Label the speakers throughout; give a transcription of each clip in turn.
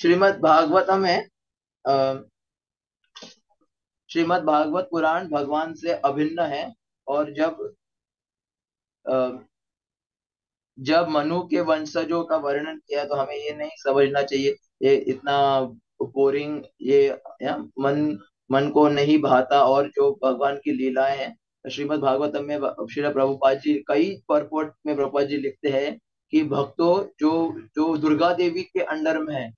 Speaker 1: श्रीमद् भागवतम में अ, श्रीमद् भागवत पुराण भगवान से अभिन्न है। और अ, जब मनु के वंशजों का वर्णन किया तो हमें ये नहीं समझना चाहिए ये इतना बोरिंग, या मन को नहीं भाता। और जो भगवान की लीलाएं हैं, श्रीमद् भागवतम में श्रील प्रभुपाद जी कई परपोर्ट में प्रभुपाद जी लिखते हैं कि भक्तों, जो जो दुर्गा देवी के अंडर में है,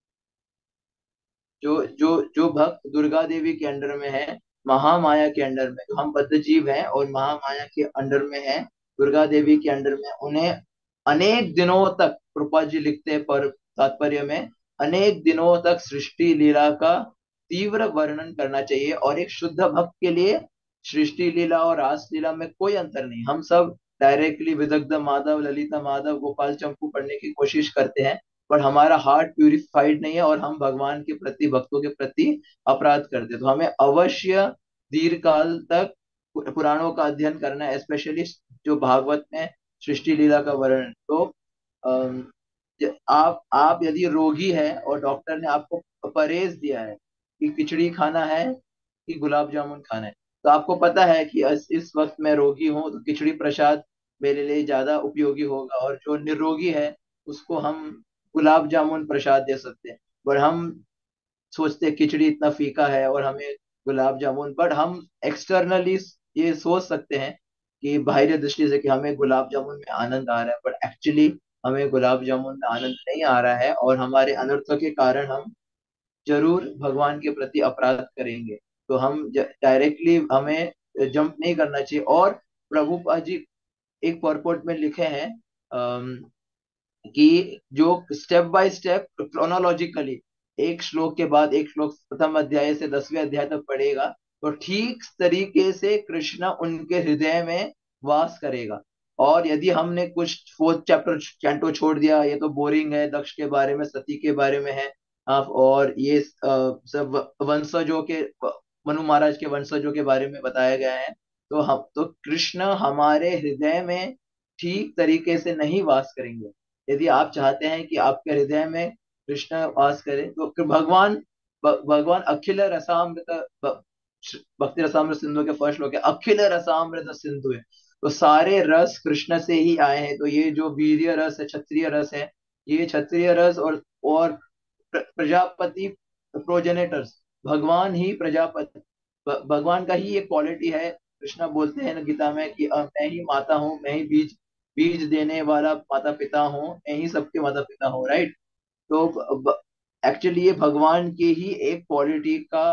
Speaker 1: जो भक्त दुर्गा देवी के अंडर में है, महामाया के अंडर में, जो हम बद्ध जीव हैं और महामाया के अंडर में है, दुर्गा देवी के अंडर में, उन्हें अनेक दिनों तक, प्रभुपाद जी लिखते हैं पर तात्पर्य में, अनेक दिनों तक सृष्टि लीला का तीव्र वर्णन करना चाहिए। और एक शुद्ध भक्त के लिए सृष्टि लीला और रास लीला में कोई अंतर नहीं। हम सब डायरेक्टली विदग्ध माधव, ललिता माधव, गोपाल चंपू पढ़ने की कोशिश करते हैं, पर हमारा हार्ट प्यूरिफाइड नहीं है और हम भगवान के प्रति, भक्तों के प्रति अपराध करते हैं। तो हमें अवश्य दीर्घ काल तक पुराणों का अध्ययन करना है, स्पेशली जो भागवत में सृष्टि लीला का वर्णन। तो अम, आप यदि रोगी है और डॉक्टर ने आपको परहेज दिया है कि खिचड़ी खाना है कि गुलाब जामुन खाना है, तो आपको पता है कि इस वक्त मैं रोगी हूँ तो खिचड़ी प्रसाद मेरे लिए ज्यादा उपयोगी होगा, और जो निरोगी है उसको हम गुलाब जामुन प्रसाद दे सकते हैं। पर हम सोचते हैं खिचड़ी इतना फीका है और हमें गुलाब जामुन, बट हम एक्सटर्नली ये सोच सकते हैं कि बाहरी दृष्टि से कि हमें गुलाब जामुन में आनंद आ रहा है, बट एक्चुअली हमें गुलाब जामुन में आनंद नहीं आ रहा है और हमारे अनर्थों के कारण हम जरूर भगवान के प्रति अपराध करेंगे। तो हम डायरेक्टली हमें जंप नहीं करना चाहिए। और प्रभुपाद जी एक परपोर्ट में लिखे हैं कि जो स्टेप बाय स्टेप क्रोनोलॉजिकली एक श्लोक के बाद एक श्लोक प्रथम अध्याय से 10वें अध्याय तक पढ़ेगा, तो ठीक तरीके से कृष्ण उनके हृदय में वास करेगा। और यदि हमने कुछ फोर्थ चैप्टर कैंटो छोड़ दिया, ये तो बोरिंग है, दक्ष के बारे में, सती के बारे में है, और ये सब वंशजों के, मनु महाराज के वंशजों के बारे में बताया गया है, तो हम तो कृष्ण हमारे हृदय में ठीक तरीके से नहीं वास करेंगे। यदि आप चाहते हैं कि आपके हृदय में कृष्ण वास करे, तो फिर भगवान अखिल रसामृत, भक्ति रसामृत सिंधु के फर्स्ट श्लोक है, अखिल रसामृत सिंधु है। तो सारे रस कृष्ण से ही आए हैं। तो ये जो वीर्य रस है, क्षत्रिय रस है, ये क्षत्रिय रस और प्रजापति प्रोजेनेटर्स, भगवान ही प्रजापति, भगवान का ही एक क्वालिटी है। कृष्ण बोलते हैं ना गीता में कि मैं ही माता हूँ, मैं ही बीज बीज देने वाला माता पिता हूँ, मैं ही सबके माता पिता हूँ, राइट। तो एक्चुअली ये भगवान की ही एक क्वालिटी का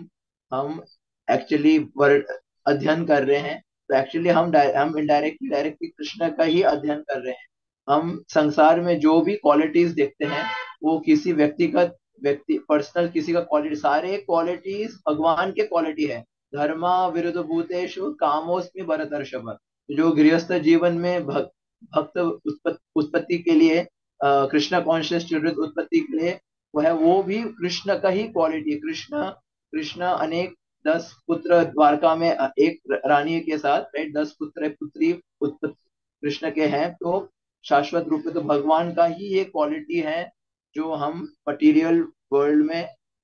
Speaker 1: हम एक्चुअली अध्ययन कर रहे हैं। तो एक्चुअली हम इनडायरेक्टली डायरेक्टली कृष्ण का ही अध्ययन कर रहे हैं। हम संसार में जो भी क्वालिटीज देखते हैं, वो किसी व्यक्तिगत, व्यक्ति पर्सनल किसी का क्वालिटी, सारे क्वालिटीज भगवान के क्वालिटी है। धर्मा विरुद्ध भूतेषु कामोस्मि भरतर्षभ। जो गृहस्थ जीवन में भक्त उत्पत्ति के लिए, कृष्ण कॉन्शियस चिल्ड्रन उत्पत्ति के लिए, वह वो भी कृष्ण का ही क्वालिटी। कृष्ण कृष्ण अनेक 10 पुत्र द्वारका में, एक रानी के साथ, राइट, 10 पुत्र पुत्री उत्पत्ति कृष्ण के हैं। तो शाश्वत रूप में तो भगवान का ही ये क्वालिटी है जो हम मटीरियल वर्ल्ड में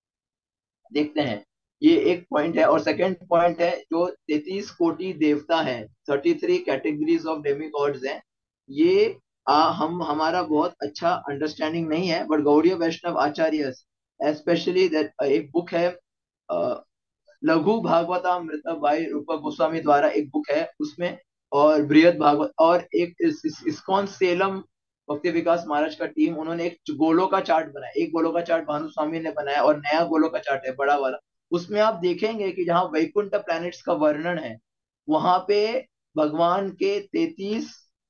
Speaker 1: देखते हैं। ये एक पॉइंट है। और सेकंड पॉइंट है, जो 33 कोटि देवता है, 33 कैटेगरीज ऑफ डेमी गॉड्स हैं, ये हम हमारा बहुत अच्छा अंडरस्टैंडिंग नहीं है। बट गौड़ीय वैष्णव आचार्य, स्पेशली दैट एक बुक है, अ, लघु भागवतामृत बाई रूप गोस्वामी द्वारा एक बुक है उसमें, और बृहद भागवत, और एक इस्कॉन सेलम भक्ति विकास महाराज का टीम, उन्होंने एक गोलों का चार्ट बनाया। एक गोलों का चार्ट भानु स्वामी ने बनाया और नया गोलों का चार्ट है बड़ा वाला। उसमें आप देखेंगे कि जहाँ वैकुंठ प्लैनेट्स का वर्णन है, वहां पे भगवान के 33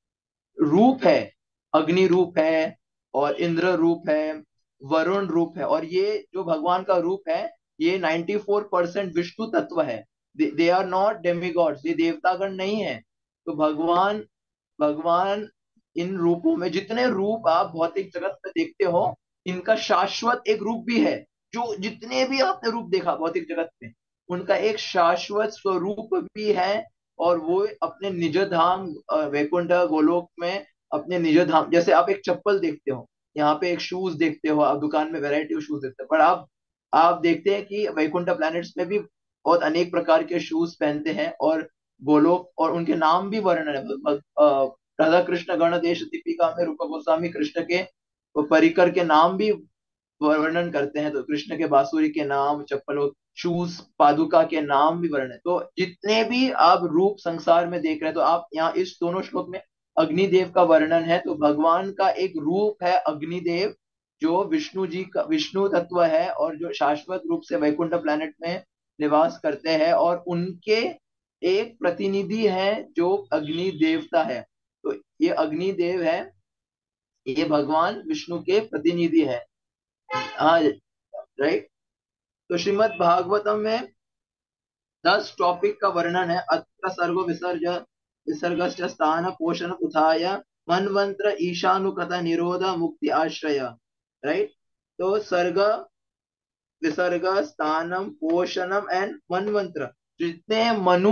Speaker 1: रूप है। अग्नि रूप है, और इंद्र रूप है, वरुण रूप है, और ये जो भगवान का रूप है, ये 94% विष्णु तत्व है। दे आर नॉट डेमिगॉड्स, ये देवतागण नहीं है। तो भगवान भगवान इन रूपों में, जितने रूप आप भौतिक जगत में देखते हो, इनका शाश्वत एक रूप भी है। जो जितने भी आपने रूप देखा भौतिक जगत में, उनका एक शाश्वत स्वरूप भी है। और वो अपने निज धाम, वैकुंठ गोलोक में अपने निज धाम, जैसे आप एक चप्पल देखते हो, यहाँ पे एक शूज देखते हो, आप दुकान में वैरायटी ऑफ शूज देखते हो, पर आप देखते हैं कि वैकुंठ प्लैनेट्स में भी बहुत अनेक प्रकार के शूज पहनते हैं, और गोलोक, और उनके नाम भी वर्णन है। राधा कृष्ण गणदेश दीपिका में रूप गोस्वामी कृष्ण के परिकर के नाम भी वर्णन करते हैं। तो कृष्ण के बांसुरी के नाम, चप्पलों, शूज, पादुका के नाम भी वर्णन है। तो जितने भी आप रूप संसार में देख रहे हैं, तो आप यहाँ इस दोनों श्लोक में अग्निदेव का वर्णन है। तो भगवान का एक रूप है अग्निदेव, जो विष्णु जी का विष्णु तत्व है, और जो शाश्वत रूप से वैकुंठ प्लैनेट में निवास करते हैं, और उनके एक प्रतिनिधि है जो अग्नि देवता है। तो ये अग्निदेव है, ये भगवान विष्णु के प्रतिनिधि है। हाँ, राइट। तो श्रीमद् भागवतम में 10 टॉपिक का वर्णन है। अत्र सर्गो विसर्गश्च स्थान पोषण उत्थाय मनमंत्र ईशानुकृत निरोध मुक्ति आश्रय। राइट। तो सर्ग, विसर्ग, स्थानम, पोषणम एंड मनमंत्र, जितने मनु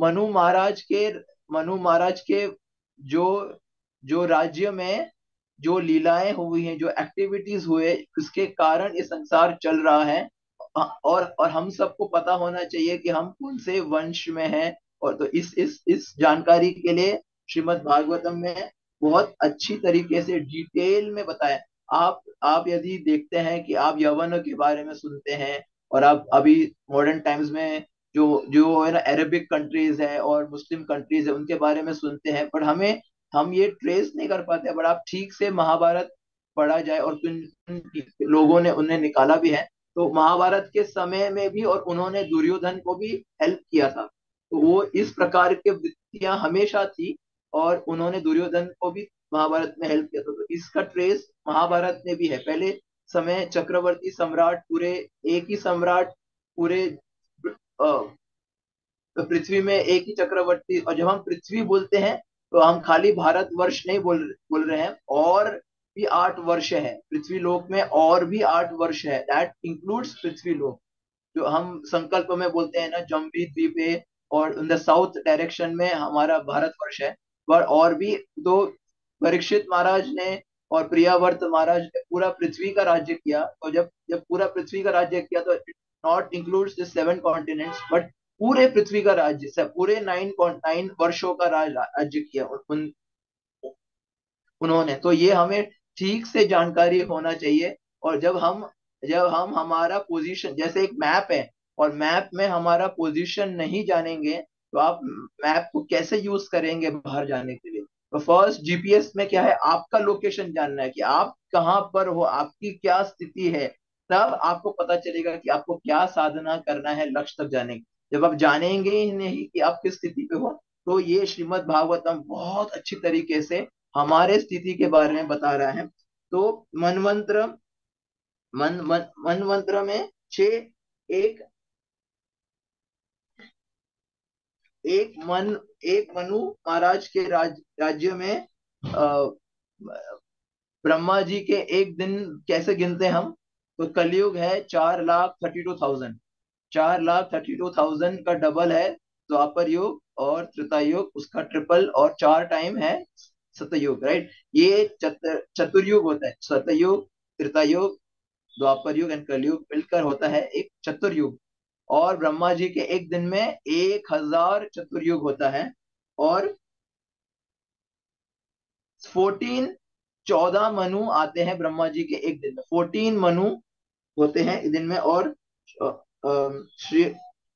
Speaker 1: मनु महाराज के जो जो राज्य में जो लीलाएं हुई हैं, जो एक्टिविटीज हुए, उसके कारण ये संसार चल रहा है। और हम सबको पता होना चाहिए कि हम कौन से वंश में हैं। और तो इस जानकारी के लिए श्रीमद् भागवतम में बहुत अच्छी तरीके से डिटेल में बताया। आप यदि देखते हैं कि आप यवन के बारे में सुनते हैं, और आप अभी मॉडर्न टाइम्स में जो जो है ना अरेबिक कंट्रीज है और मुस्लिम कंट्रीज है, उनके बारे में सुनते हैं, पर हम ये ट्रेस नहीं कर पाते। बट आप ठीक से महाभारत पढ़ा जाए, और किन किन लोगों ने उन्हें निकाला भी है, तो महाभारत के समय में भी, और उन्होंने दुर्योधन को भी हेल्प किया था। तो वो इस प्रकार के वृत्तियां हमेशा थी, और उन्होंने दुर्योधन को भी महाभारत में हेल्प किया था। तो इसका ट्रेस महाभारत में भी है। पहले समय चक्रवर्ती सम्राट, पूरे एक ही सम्राट पूरे पृथ्वी में एक ही चक्रवर्ती। और जब हम पृथ्वी बोलते हैं, तो हम खाली भारत वर्ष नहीं बोल रहे हैं, और भी 8 वर्ष है पृथ्वी लोक में, और भी 8 वर्ष है, दैट इंक्लूड्स पृथ्वी लोक। जो हम संकल्प में बोलते हैं ना, जम्बी द्वीप है, और इन द साउथ डायरेक्शन में हमारा भारतवर्ष है। पर और भी दो, परीक्षित महाराज ने और प्रियावर्त महाराज ने पूरा पृथ्वी का राज्य किया। तो जब जब पूरा पृथ्वी का राज्य किया, तो not includes the 7 continents, but पूरे पृथ्वी का राज्य से पूरे 9 वर्षों का राज्य किया उन्होंने। तो ये हमें ठीक से जानकारी होना चाहिए। और जब हम हमारा पोजीशन, जैसे एक मैप है, और मैप में हमारा पोजीशन नहीं जानेंगे, तो आप मैप को कैसे यूज करेंगे बाहर जाने के लिए। तो फर्स्ट जीपीएस में क्या है, आपका लोकेशन जानना है कि आप कहाँ पर हो, आपकी क्या स्थिति है। तब आपको पता चलेगा कि आपको क्या साधना करना है लक्ष्य तक जाने की। जब आप जानेंगे ही नहीं कि आप किस स्थिति पे हो, तो ये श्रीमद् भागवतम बहुत अच्छी तरीके से हमारे स्थिति के बारे में बता रहा है। तो मनमंत्र मनमंत्र में छह, एक एक मन एक मनु महाराज के राज्य में ब्रह्मा जी के एक दिन कैसे गिनते हैं हम। तो कलयुग है 4,32,000, 4,32,000 का डबल है द्वापर युग, और त्रेता युग उसका ट्रिपल, और 4 टाइम है सतयुग। राइट। ये चतुर्युग होता है। सतयुग, त्रेता युग, द्वापर युग एंड कलयुग मिलकर होता है एक चतुर्युग। और ब्रह्मा जी के एक दिन में 1,000 चतुर्युग होता है। और 14 मनु आते हैं ब्रह्मा जी के एक दिन में, 14 मनु होते हैं एक दिन में। और श्री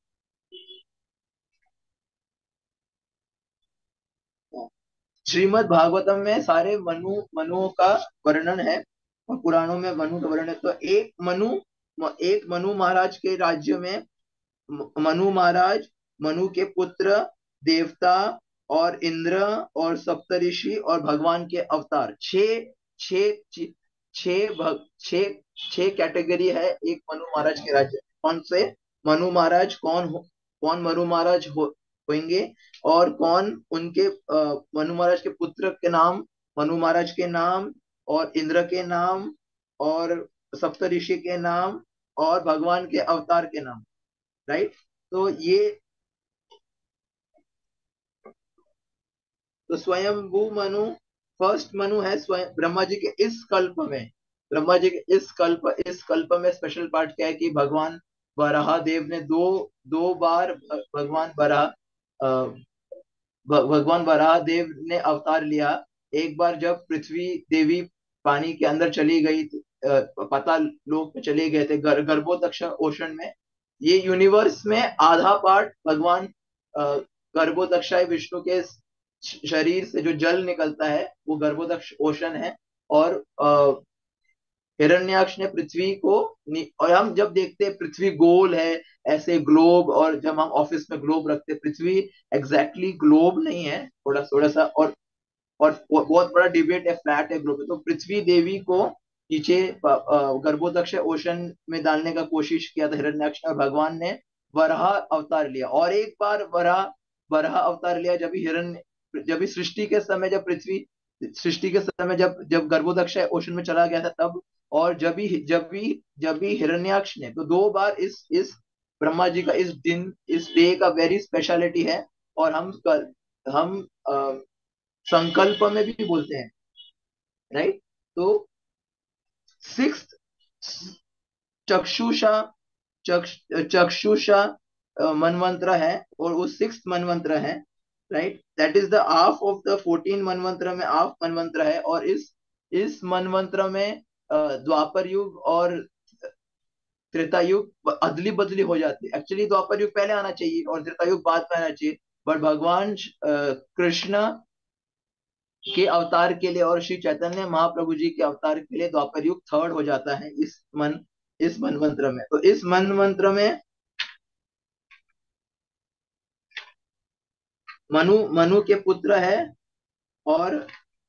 Speaker 1: श्रीमद् भागवतम में सारे मनुओं का वर्णन है, और पुराणों में मनु का वर्णन है। तो एक मनु महाराज के राज्य में मनु महाराज, मनु के पुत्र, देवता, और इंद्र, और सप्तऋषि, और भगवान के अवतार, छह छह छह छह छह कैटेगरी है एक मनु महाराज के राज्य में। कौन से मनु महाराज, कौन मनु महाराज होंगे, और कौन उनके मनु महाराज के पुत्र के नाम, मनु महाराज के नाम, और इंद्र के नाम, और सप्तऋषि के नाम, और भगवान के अवतार के नाम। राइट। तो ये, तो स्वयंभू मनु, फर्स्ट मनु है स्वयं ब्रह्मा जी के इस कल्प में। ब्रह्मा जी के इस कल्प में स्पेशल पार्ट क्या है कि भगवान वराह देव ने दो दो बार भगवान वराह भगवान वराह देव ने अवतार लिया। एक बार जब पृथ्वी देवी पानी के अंदर चली गई पाताल लोक में चले गए थे, गर्भोदक्ष ओशन में। ये यूनिवर्स में आधा पार्ट भगवान अ, गर्भोदक्षाय विष्णु के शरीर से जो जल निकलता है वो गर्भोदक्ष ओशन है। और हिरण्याक्ष ने पृथ्वी को और हम जब देखते हैं पृथ्वी गोल है ऐसे ग्लोब, और जब हम ऑफिस में ग्लोब रखते हैं, पृथ्वी एग्जैक्टली ग्लोब नहीं है, थोड़ा थोड़ा सा। और बहुत बड़ा डिबेट है, फ्लैट है ग्लोब है। तो पृथ्वी देवी को नीचे गर्भोदक्ष ओशन में डालने का कोशिश किया था हिरण्याक्ष ने, और भगवान ने वराह अवतार लिया। और एक बार वराह वराह अवतार लिया जब भी सृष्टि के समय, सृष्टि के समय जब जब गर्भोदक्ष ओशन में चला गया था तब। और जब भी हिरण्याक्ष ने, तो दो बार इस ब्रह्मा जी का इस डे का वेरी स्पेशलिटी है। और हम संकल्प में भी बोलते हैं, राइट। तो सिक्स चक्षुषा चक्षुषा मनवंत्र है, और वो सिक्स मनवंत्र है, right. That is the half of the 14 मनवंत्र में हाफ मनवंत्र है। और इस मनवंत्र में द्वापर युग और त्रेता युग अदली बदली हो जाती है। एक्चुअली द्वापर युग पहले आना चाहिए और त्रेता युग बाद में आना चाहिए, बट भगवान कृष्ण के अवतार के लिए और श्री चैतन्य महाप्रभु जी के अवतार के लिए द्वापर युग थर्ड हो जाता है इस मनवंत्र में। तो इस मनवंत्र में मनु मनु के पुत्र है। और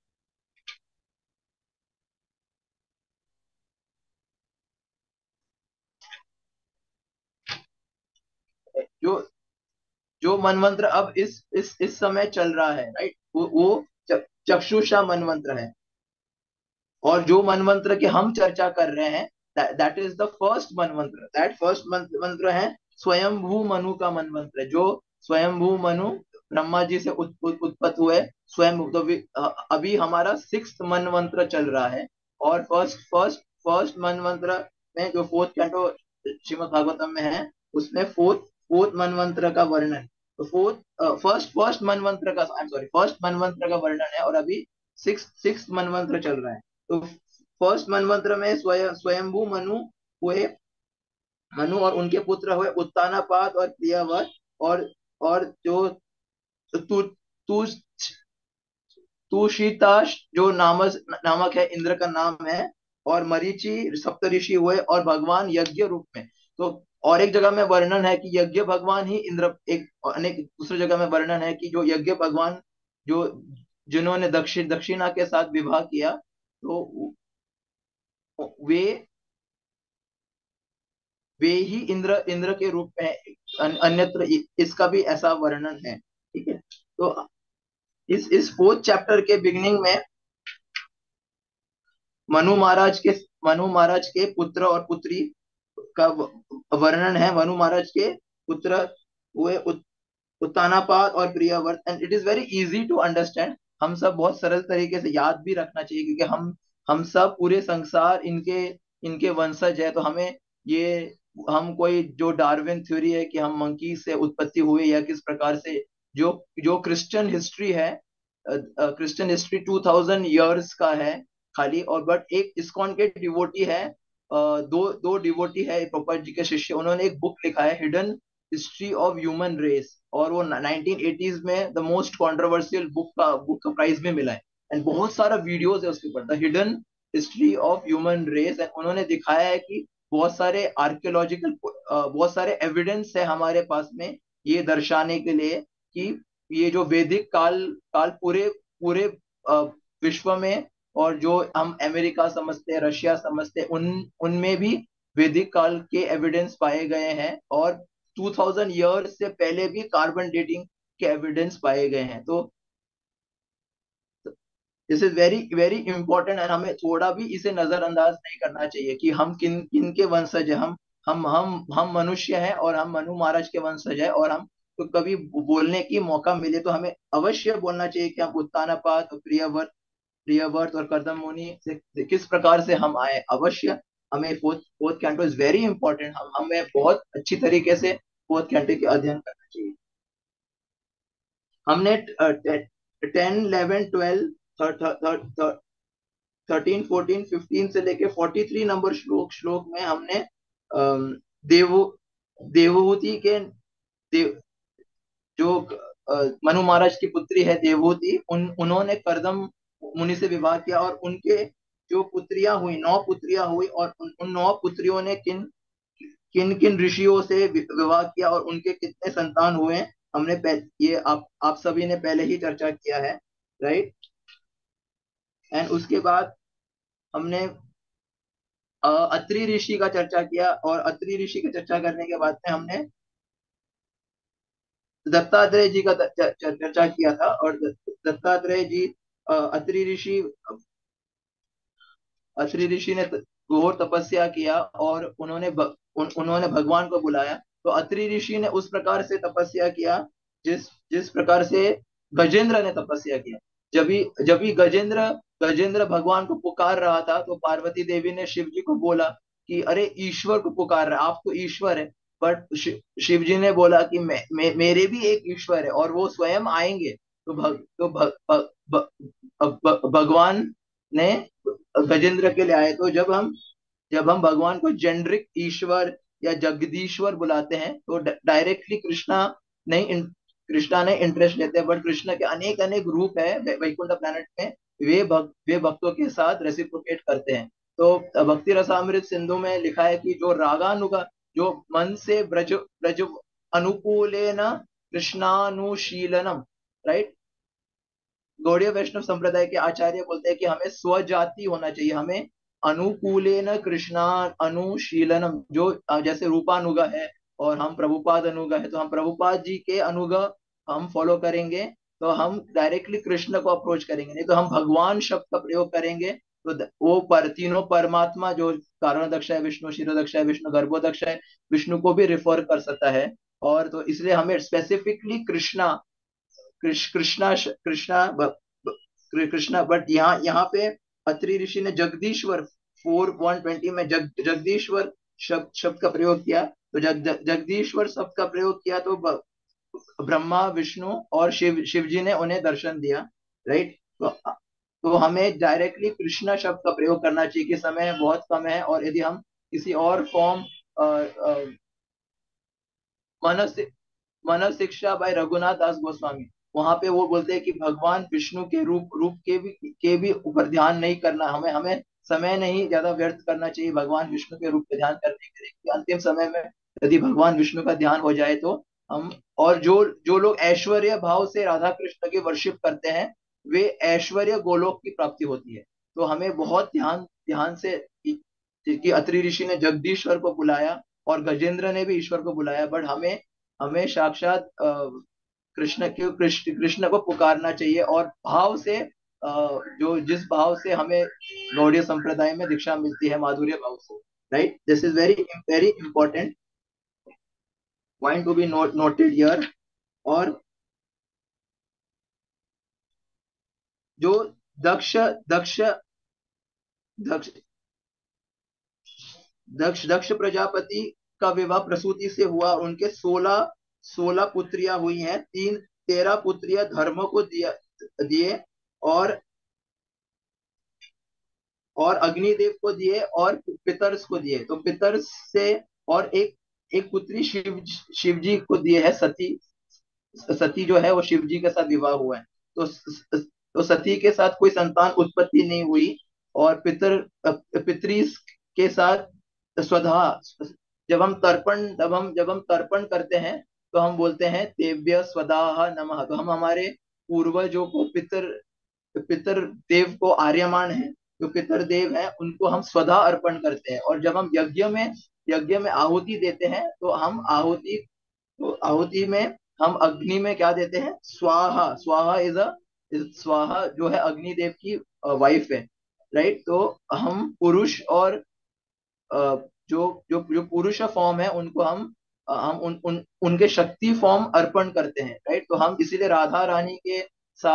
Speaker 1: जो जो मनवंत्र अब इस समय चल रहा है, राइट, वो चक्षुषा मनवंत्र है। और जो मनवंत्र की हम चर्चा कर रहे हैं, दैट इज द फर्स्ट मनवंत्र। दैट फर्स्ट मंत्र है स्वयंभू मनु का मनवंत्र, जो स्वयंभू मनु ब्रह्मा जी से उत्पत्त हुए स्वयं। तो अभी हमारा सिक्स मनवंत्र चल रहा है। और फर्स्ट फर्स्ट फर्स्ट मनवंत्र में जो फोर्थ कैंटो श्रीमद् भागवतम में है, उसमें फोर्थ फोर्थ मनवंत्र का वर्णन। तो फर्स्ट फर्स्ट मनवंत्र का, आई एम सॉरी, फर्स्ट मनवंत्र का वर्णन है। और अभी सिक्स सिक्स मनवंत्र चल रहा है। तो फर्स्ट मनवंत्र में स्वयंभू मनु हुए। मनु और उनके पुत्र हुए उत्तानापाद और प्रियव्रत। और जो तु तु तुषिताश जो नामक है, इंद्र का नाम है। और मरीचि सप्तऋषि हुए और भगवान यज्ञ रूप में। तो और एक जगह में वर्णन है कि यज्ञ भगवान ही इंद्र, एक अनेक दूसरी जगह में वर्णन है कि जो यज्ञ भगवान, जो जिन्होंने दक्षिणा के साथ विवाह किया, तो वे वे ही इंद्र इंद्र के रूप में अन्यत्र इसका भी ऐसा वर्णन है, ठीक है। तो इस फोर्थ चैप्टर के बिगिनिंग में मनु महाराज के मनु महाराज के पुत्र और पुत्री का वर्णन है। मनु महाराज के पुत्र हुए उत्तानापाद और Priyavrata. And it is very easy to understand. हम सब बहुत सरल तरीके से याद भी रखना चाहिए, क्योंकि हम सब पूरे संसार इनके इनके वंशज है। तो हमें ये, हम कोई जो डार्विन थ्योरी है कि हम मंकी से उत्पत्ति हुए या किस प्रकार से, जो जो क्रिश्चियन हिस्ट्री है, क्रिश्चियन हिस्ट्री 2000 ईयर्स का है खाली। और बट एक इस्कॉन के डिवोटी है, दो दो डिवोटी है प्रभुपाद जी के शिष्य, उन्होंने एक बुक लिखा है hidden history of human race. और वो 1980s में द मोस्ट कंट्रोवर्शियल बुक का प्राइज भी मिला है। एंड बहुत सारा वीडियोस है उसके ऊपर, the hidden history of human race. And उन्होंने दिखाया है कि बहुत सारे आर्कियोलॉजिकल, बहुत सारे एविडेंस है हमारे पास में ये दर्शाने के लिए कि ये जो वैदिक काल काल पूरे पूरे अ, विश्व में, और जो हम अमेरिका समझते हैं, रशिया समझते हैं, उनमें भी वैदिक काल के एविडेंस पाए गए हैं। और 2000 ईयर्स से पहले भी कार्बन डेटिंग के एविडेंस पाए गए हैं। तो this is very very important. और हमें थोड़ा भी इसे नजरअंदाज नहीं करना चाहिए कि हम किन किन के वंशज है। हम मनुष्य हैं और हम मनु महाराज के वंशज है। और हम तो कभी बोलने की मौका मिले तो हमें अवश्य बोलना चाहिए कि हम उत्तानपाद और प्रियव्रत प्रियव्रत और कर्दम मुनि से किस प्रकार से हम आए। अवश्य हमें fourth fourth canto is very important, हम हमें बहुत अच्छी तरीके से फोर्थ कैंटो के अध्ययन करना चाहिए। हमने 10, 11, 12, 13, 14, 15 से लेके 43 नंबर श्लोक श्लोक में हमने देवो देवहूति के देव, जो मनु महाराज की पुत्री है देवहूति, उन्होंने कर्दम मुनि से विवाह किया, और उनके जो पुत्रियां हुई, 9 पुत्रियां हुई, और उन 9 पुत्रियों ने किन किन किन ऋषियों से विवाह किया और उनके कितने संतान हुए हैं, हमने ये आप सभी ने पहले ही चर्चा किया है, राइट। एंड उसके बाद हमने अत्रि ऋषि का चर्चा किया, और अत्रि ऋषि की चर्चा करने के बाद में हमने दत्तात्रेय जी का चर्चा किया था। और दत्तात्रेय जी, अत्रि ऋषि अत्रि ऋषि ने घोर तपस्या किया, और उन्होंने भगवान को बुलाया। तो अत्रि ऋषि ने उस प्रकार से तपस्या किया जिस जिस प्रकार से गजेंद्र ने तपस्या किया। जब भी गजेंद्र गजेंद्र भगवान को पुकार रहा था, तो पार्वती देवी ने शिव जी को बोला कि अरे ईश्वर को पुकार रहा है, आप तो ईश्वर है। बट शिव जी ने बोला कि मेरे भी एक ईश्वर है, और वो स्वयं आएंगे। तो भगवान ने गजेंद्र के लिए आए। तो जब हम भगवान को जेनरिक ईश्वर या जगदीश्वर बुलाते हैं, तो डायरेक्टली नहीं कृष्णा ने इंटरेस्ट लेते हैं, बट कृष्ण के अनेक अनेक रूप है वैकुंठ प्लैनेट में, वे भक्तों के साथ रेसिप्रोकेट करते हैं। तो भक्ति रसामृत सिंधु में लिखा है कि जो रागानुगा, जो मन से ब्रज ब्रज अनुकूलेन कृष्णानुशीलनम, राइट। गौड़ीय वैष्णव संप्रदाय के आचार्य बोलते हैं कि हमें स्वजाति होना चाहिए, हमें अनुकूलेन कृष्णा अनुशीलनम, जो जैसे रूपानुगा है और हम प्रभुपाद अनुगा है, तो हम प्रभुपाद जी के अनुगा हम फॉलो करेंगे, तो हम डायरेक्टली कृष्ण को अप्रोच करेंगे। नहीं तो हम भगवान शब्द का प्रयोग करेंगे, तो वो तीनों परमात्मा, जो कारण दक्ष है विष्णु, शिरोदक्ष है विष्णु, गर्भोदक्ष है विष्णु, को भी रिफर कर सकता है। और तो इसलिए हमें स्पेसिफिकली कृष्णा कृष्णा कृष्णा, बट यहाँ पे अत्रि ऋषि ने जगदीश्वर 4:120 में जगदीश्वर शब्द का प्रयोग किया। तो जगदीश्वर शब्द का प्रयोग किया, तो ब्रह्मा विष्णु और शिव जी ने उन्हें दर्शन दिया, राइट। तो हमें डायरेक्टली कृष्णा शब्द का प्रयोग करना चाहिए कि समय बहुत कम है, और यदि हम किसी और फॉर्म, मन मन शिक्षा बाय रघुनाथ दास गोस्वामी, वहां पे वो बोलते हैं कि भगवान विष्णु के रूप रूप के भी ऊपर ध्यान नहीं करना, हमें हमें समय नहीं ज्यादा व्यर्थ करना चाहिए भगवान विष्णु के रूप पे ध्यान करने के लिए, क्योंकि अंतिम समय में यदि भगवान विष्णु का ध्यान हो जाए तो हम, और जो जो लोग ऐश्वर्य भाव से राधा कृष्ण की वर्शिप करते हैं, वे ऐश्वर्य गोलोक की प्राप्ति होती है। तो हमें बहुत ध्यान ध्यान से कि अत्रि ऋषि ने जगदीश्वर को बुलाया और गजेंद्र ने भी ईश्वर को बुलाया, बट हमें हमें साक्षात कृष्ण को पुकारना चाहिए, और भाव से, जो जिस भाव से हमें गौड़ीय संप्रदाय में दीक्षा मिलती है, माधुर्य भाव से, right. This is very very important point to be noted here. और जो दक्ष दक्ष दक्ष दक्ष प्रजापति का विवाह प्रसूति से हुआ, उनके 16 पुत्रियां हुई हैं, 13 पुत्रियां धर्म को दिए, और अग्निदेव को दिए, और पितर्स को दिए। तो पितर्स से, और एक एक पुत्री शिव जी को दिए है, सती। सती जो है वो शिव जी के साथ विवाह हुआ है। तो सती के साथ कोई संतान उत्पत्ति नहीं हुई, और पितरी के साथ स्वधा, जब हम तर्पण करते हैं, तो हम बोलते हैं तेभ्य स्वदाह नमः। तो हम हमारे पूर्वजों को, पितर देव को, आर्यमान है जो पितर देव है, उनको हम स्वधा अर्पण करते हैं। और जब हम यज्ञ में आहुति देते हैं, तो हम आहुति में हम अग्नि में क्या देते हैं, स्वाहा। स्वाहा जो है अग्निदेव की वाइफ है, राइट। तो हम पुरुष, और जो जो जो पुरुष फॉर्म है उनको हम उनके शक्ति फॉर्म अर्पण करते हैं, राइट। तो हम इसीलिए राधा रानी के साथ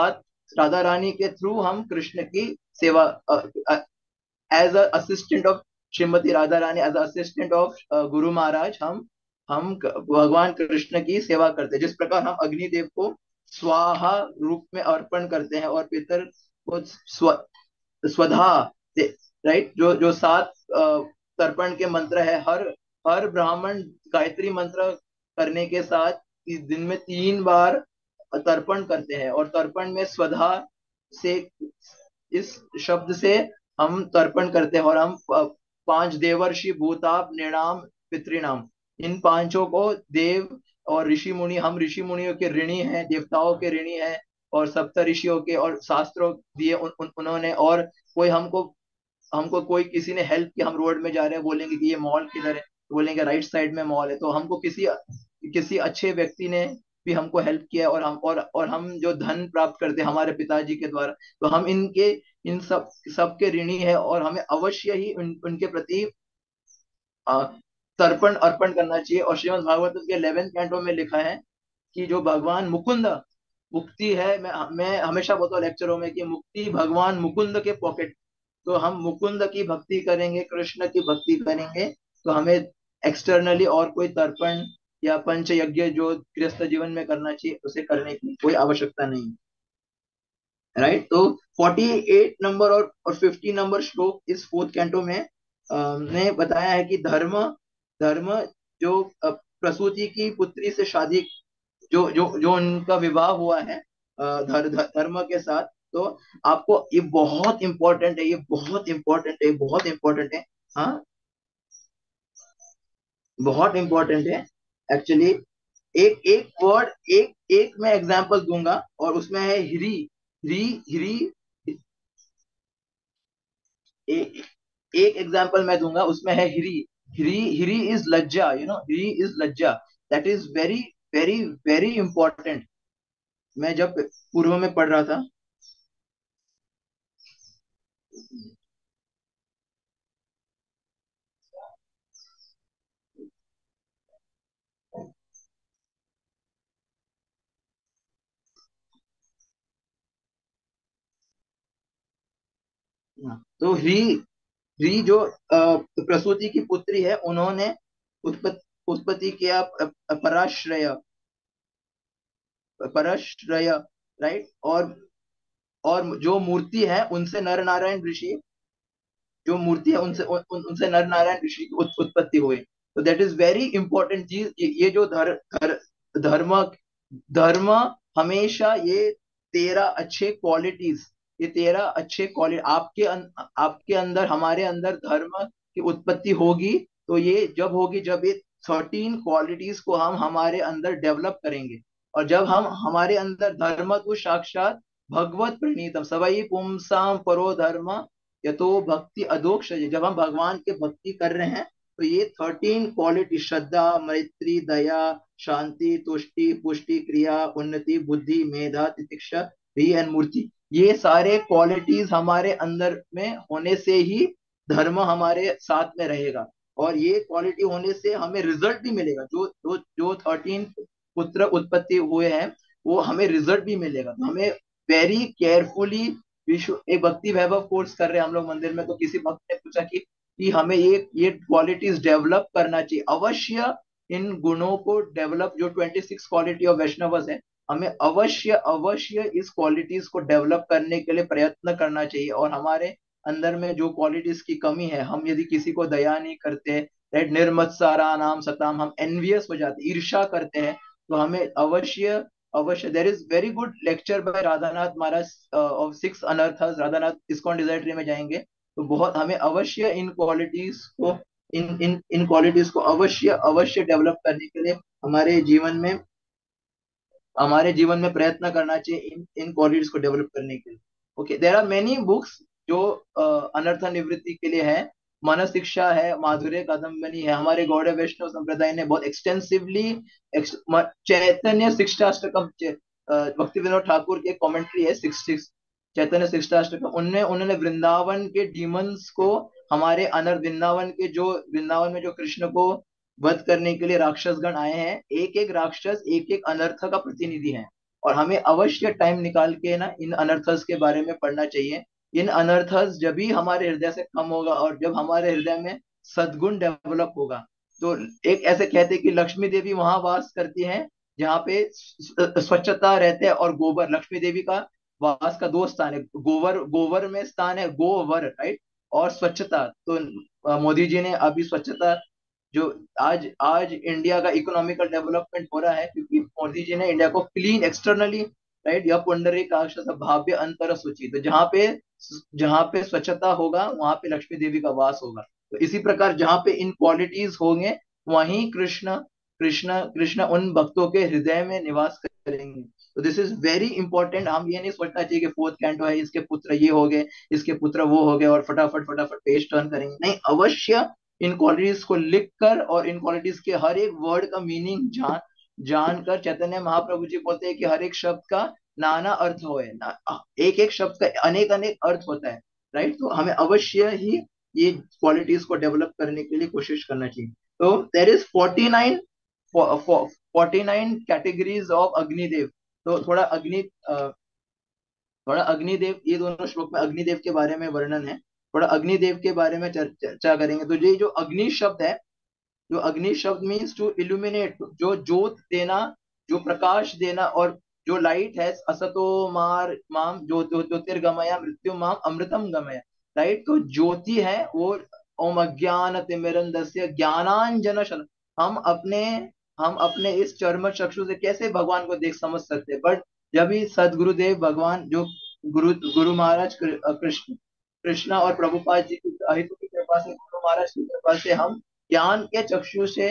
Speaker 1: राधा रानी के थ्रू हम कृष्ण की सेवा, as a assistant of Shrimati Radha Rani, as assistant of Guru Maharaj, हम भगवान कृष्ण की सेवा करते हैं। जिस प्रकार हम अग्निदेव को स्वाहा रूप में अर्पण करते हैं और पितर को स्वधा, राइट, जो जो सात तर्पण के मंत्र है, हर हर ब्राह्मण गायत्री मंत्र करने के साथ इस दिन में 3 बार तर्पण करते हैं, और तर्पण में स्वधा से, इस शब्द से हम तर्पण करते हैं, और हम 5 देवर्षि भूताप नृणाम पितृणाम, इन पांचों को देव और ऋषि मुनि, हम ऋषि मुनियों के ऋणी हैं, देवताओं के ऋणी हैं, और सप्त ऋषियों के, और शास्त्रों दिए उन्होंने। और कोई हमको हमको कोई किसी ने हेल्प किया, हम रोड में जा रहे हैं, बोलेंगे कि ये मॉल किधर है, बोलेंगे राइट साइड में मॉल है, तो हमको किसी किसी अच्छे व्यक्ति ने भी हमको हेल्प किया, और हम जो धन प्राप्त करते हैं हमारे पिताजी के द्वारा, तो हम इनके, इन सब के ऋणी है, और हमें अवश्य ही उनके प्रति अ, तर्पण अर्पण करना चाहिए। और श्रीमद् भागवतम के 11वें कैंटो में लिखा है कि जो भगवान मुकुंद, मुक्ति है, मैं हमेशा बोलता हूँ लेक्चरों में कि मुक्ति भगवान मुकुंद के पॉकेट, तो हम मुकुंद की भक्ति करेंगे, कृष्ण की भक्ति करेंगे, तो हमें एक्सटर्नली और कोई तर्पण या पंच यज्ञ जो गृहस्थ जीवन में करना चाहिए उसे करने की कोई आवश्यकता नहीं, राइट। तो 48 नंबर और 50 नंबर श्लोक इस फोर्थ कैंटो में ने बताया है कि धर्म, धर्म जो प्रसूति की पुत्री से शादी, जो जो जो उनका विवाह हुआ है धर्म के साथ, तो आपको ये बहुत इंपॉर्टेंट है, ये बहुत इंपॉर्टेंट है, बहुत इंपॉर्टेंट है। हाँ, बहुत इंपॉर्टेंट है एक्चुअली। एक एक वर्ड, एक एक मैं एग्जांपल दूंगा, और उसमें है हिरी, हिरी, हिरी। एक एग्जांपल मैं दूंगा, उसमें है हिरी, हिरी, हिरी इज लज्जा, हिरी इज लज्जा, that is very very very important. मैं जब पूर्व में पढ़ रहा था, तो री जो प्रसूति की पुत्री है, उन्होंने उत्पत्ति उत्पत्ति किया पराश्रय, पराश्रय, राइट। और जो मूर्ति है उनसे नर नारायण ऋषि, जो मूर्ति है उनसे नर नारायण ऋषि की उत्पत्ति हुई। तो दैट इज वेरी इंपॉर्टेंट चीज, ये जो धर्म, धर्म हमेशा ये 13 अच्छे क्वालिटीज, ये 13 अच्छे क्वालिटी आपके अंदर, हमारे अंदर धर्म की उत्पत्ति होगी, तो ये जब होगी जब ये 13 क्वालिटीज को हम हमारे अंदर डेवलप करेंगे, और जब हम हमारे अंदर धर्म तो साक्षात भगवत प्रणीतम सवई पुंसाम परो धर्म यतो भक्ति अधोक्ष, जब हम भगवान के भक्ति कर रहे हैं, तो ये 13 क्वालिटी, श्रद्धा, मैत्री, दया, शांति, तुष्टि, पुष्टि, क्रिया, उन्नति, बुद्धि, मेधा, तितिक्षा, भी एंड मूर्ति, ये सारे क्वालिटीज हमारे अंदर में होने से ही धर्म हमारे साथ में रहेगा, और ये क्वालिटी होने से हमें रिजल्ट भी मिलेगा। जो जो जो 13 पुत्र उत्पत्ति हुए हैं, वो हमें रिजल्ट भी मिलेगा। तो हमें वेरी केयरफुली, विश्व एक भक्ति वैभव कोर्स कर रहे हैं हम लोग मंदिर में, तो किसी भक्त ने पूछा कि हमें ये क्वालिटीज डेवलप करना चाहिए, अवश्य इन गुणों को डेवलप, जो 26 क्वालिटी ऑफ वैष्णवस है, हमें अवश्य अवश्य इस क्वालिटीज को डेवलप करने के लिए प्रयत्न करना चाहिए। और हमारे अंदर में जो क्वालिटीज की कमी है, हम यदि किसी को दया नहीं करते, राइट, निर्मत्सारा नाम सताम, हम एनवियस हो जाते, ईर्ष्या करते हैं, तो हमें अवश्य अवश्य, there is very good lecture by Radhanath Maharaj of 6 अनर्थस, राधानाथ इस्कॉन डिजायर ट्री में जाएंगे, तो बहुत हमें अवश्य इन क्वालिटीज को, इन क्वालिटीज को अवश्य अवश्य डेवलप करने के लिए हमारे जीवन में प्रयत्न करना चाहिए, इन क्वालिटीज को डेवलप करने के लिए। Okay, there are many books जो अनर्थ निवृत्ति के लिए है, मन शिक्षा है, माधुर्य कादम्बनी है, हमारे गौड़ वैष्णव संप्रदाय ने बहुत एक्सटेंसिवली चैतन्य शिक्षाष्टकम, भक्ति विनोद ठाकुर की कमेंट्री है 66 चैतन्य शिक्षाष्टकम, उनने उन्होंने वृंदावन के डीमंस को, हमारे अनर्थ, वृंदावन में जो कृष्ण को वध करने के लिए राक्षस गण आए हैं, एक एक राक्षस एक एक अनर्थ का प्रतिनिधि है, और हमें अवश्य टाइम निकाल के ना इन अनर्थस के बारे में पढ़ना चाहिए। इन अनर्थस जब भी हमारे हृदय से कम होगा और जब हमारे हृदय में सद्गुण डेवलप होगा, तो एक ऐसे कहते हैं कि लक्ष्मी देवी वहां वास करती हैं जहाँ पे स्वच्छता रहते हैं, और गोबर, लक्ष्मी देवी का वास का दो स्थान है, गोबर, गोबर में स्थान है, गोवर, राइट, और स्वच्छता। तो मोदी जी ने अभी स्वच्छता, जो आज आज इंडिया का इकोनॉमिकल डेवलपमेंट हो रहा है क्योंकि मोदी जी ने इंडिया को क्लीन एक्सटर्नली, राइट, या पुंडरीकाक्ष भाव्य अंतर सूची, तो जहाँ पे स्वच्छता होगा वहां पे लक्ष्मी देवी का वास होगा। तो इसी प्रकार जहाँ पे इन क्वालिटीज होंगे वहीं कृष्ण कृष्ण कृष्ण उन भक्तों के हृदय में निवास करेंगे। तो दिस इज वेरी इंपॉर्टेंट। हम ये नहीं सोचना चाहिए कि फोर्थ कैंटो है, इसके पुत्र ये हो गए, इसके पुत्र वो हो गए, और फटाफट फटाफट पेज टर्न करेंगे, नहीं, अवश्य इन क्वालिटीज को लिख कर और इन क्वालिटीज के हर एक वर्ड का मीनिंग जानकर, चैतन्य महाप्रभु जी बोलते हैं कि हर एक शब्द का नाना अर्थ हो है ना, एक एक शब्द का अनेक अनेक अर्थ होता है, राइट। तो हमें अवश्य ही ये क्वालिटीज को डेवलप करने के लिए कोशिश करना चाहिए। तो there is 49 categories of Agnidev. तो थोड़ा अग्निदेव, ये दोनों श्लोक में अग्निदेव के बारे में वर्णन है, थोड़ा अग्निदेव के बारे में चर्चा करेंगे। तो ये जो अग्नि शब्द है, जो अग्नि शब्द मीन्स टू इल्यूमिनेट, जो जोत देना, जो प्रकाश देना, और जो लाइट है, असतो मार माम ज्योतिर्गमय मृत्यु माम अमृतम गमय, राइट। तो ज्योति है वो, ओम अज्ञान तिमिरंधस्य ज्ञानांजन हम अपने हम अपने इस चर्म चक्षु से कैसे भगवान को देख समझ सकते हैं, बट जब भी सदगुरुदेव भगवान, जो गुरु गुरु महाराज कृष्ण कृष्णा और प्रभुपाद जी की अहितु की कृपा से, गुरु महाराज की कृपा से हम ज्ञान के चक्षु से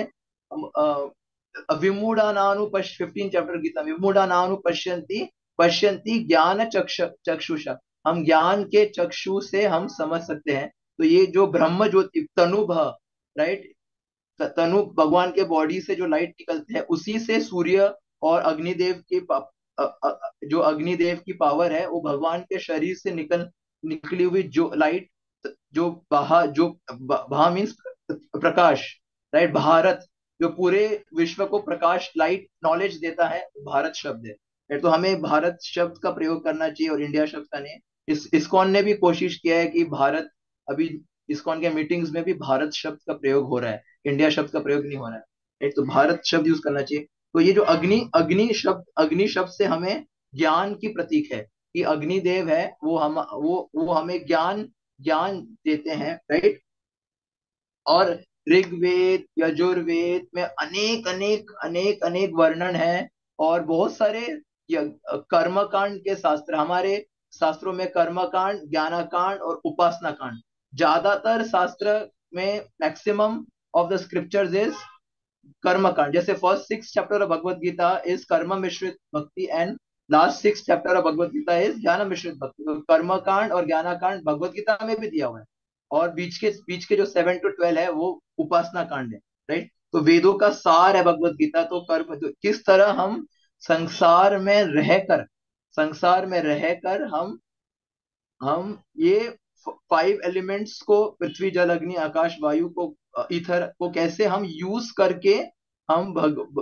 Speaker 1: विमूढ़ानानु 15 चैप्टर गीता, विमूढ़ानानु पश्यन्ति पश्यन्ति ज्ञान चक्षुषा, हम ज्ञान के चक्षु से हम समझ सकते हैं। तो ये जो ब्रह्म ज्योति तनु, राइट, तनु भगवान के बॉडी से जो लाइट निकलती है, उसी से सूर्य और अग्निदेव की जो अग्निदेव की पावर है, वो भगवान के शरीर से निकली हुई जो लाइट, जो बहा मीन्स प्रकाश, राइट, भारत, जो पूरे विश्व को प्रकाश, लाइट, नॉलेज देता है, भारत शब्द है, right? तो हमें भारत शब्द का प्रयोग करना चाहिए और इंडिया शब्द का नहीं। इस्कॉन ने भी कोशिश किया है कि भारत, अभी इस्कॉन के मीटिंग्स में भी भारत शब्द का प्रयोग हो रहा है, इंडिया शब्द का प्रयोग नहीं हो रहा है, right? तो भारत शब्द यूज करना चाहिए। तो ये जो अग्नि शब्द से हमें ज्ञान की प्रतीक है, कि अग्निदेव है, वो हमें ज्ञान ज्ञान देते हैं, राइट। और ऋग्वेद यजुर्वेद में अनेक अनेक अनेक अनेक वर्णन है, और बहुत सारे कर्मकांड के शास्त्र, हमारे शास्त्रों में कर्मकांड, ज्ञानकांड और उपासना कांड, ज्यादातर शास्त्र में maximum of the scriptures is कर्मकांड। जैसे first 6 chapter of Bhagavad Gita is कर्म मिश्रित भक्ति, and last 6 chapter of Bhagavad Gita is ज्ञान मिश्रित भक्ति। तो कर्मकांड और ज्ञानकांड भगवत गीता में भी दिया हुआ है, और बीच के जो 7 to 12 है वो उपासना कांड है, राइट। तो वेदों का सार है भगवत गीता। तो कर्म, तो किस तरह हम संसार में रहकर संसार में रहकर हम ये 5 एलिमेंट्स को, पृथ्वी जल अग्नि आकाश वायु को, ईथर को, कैसे हम यूज करके हम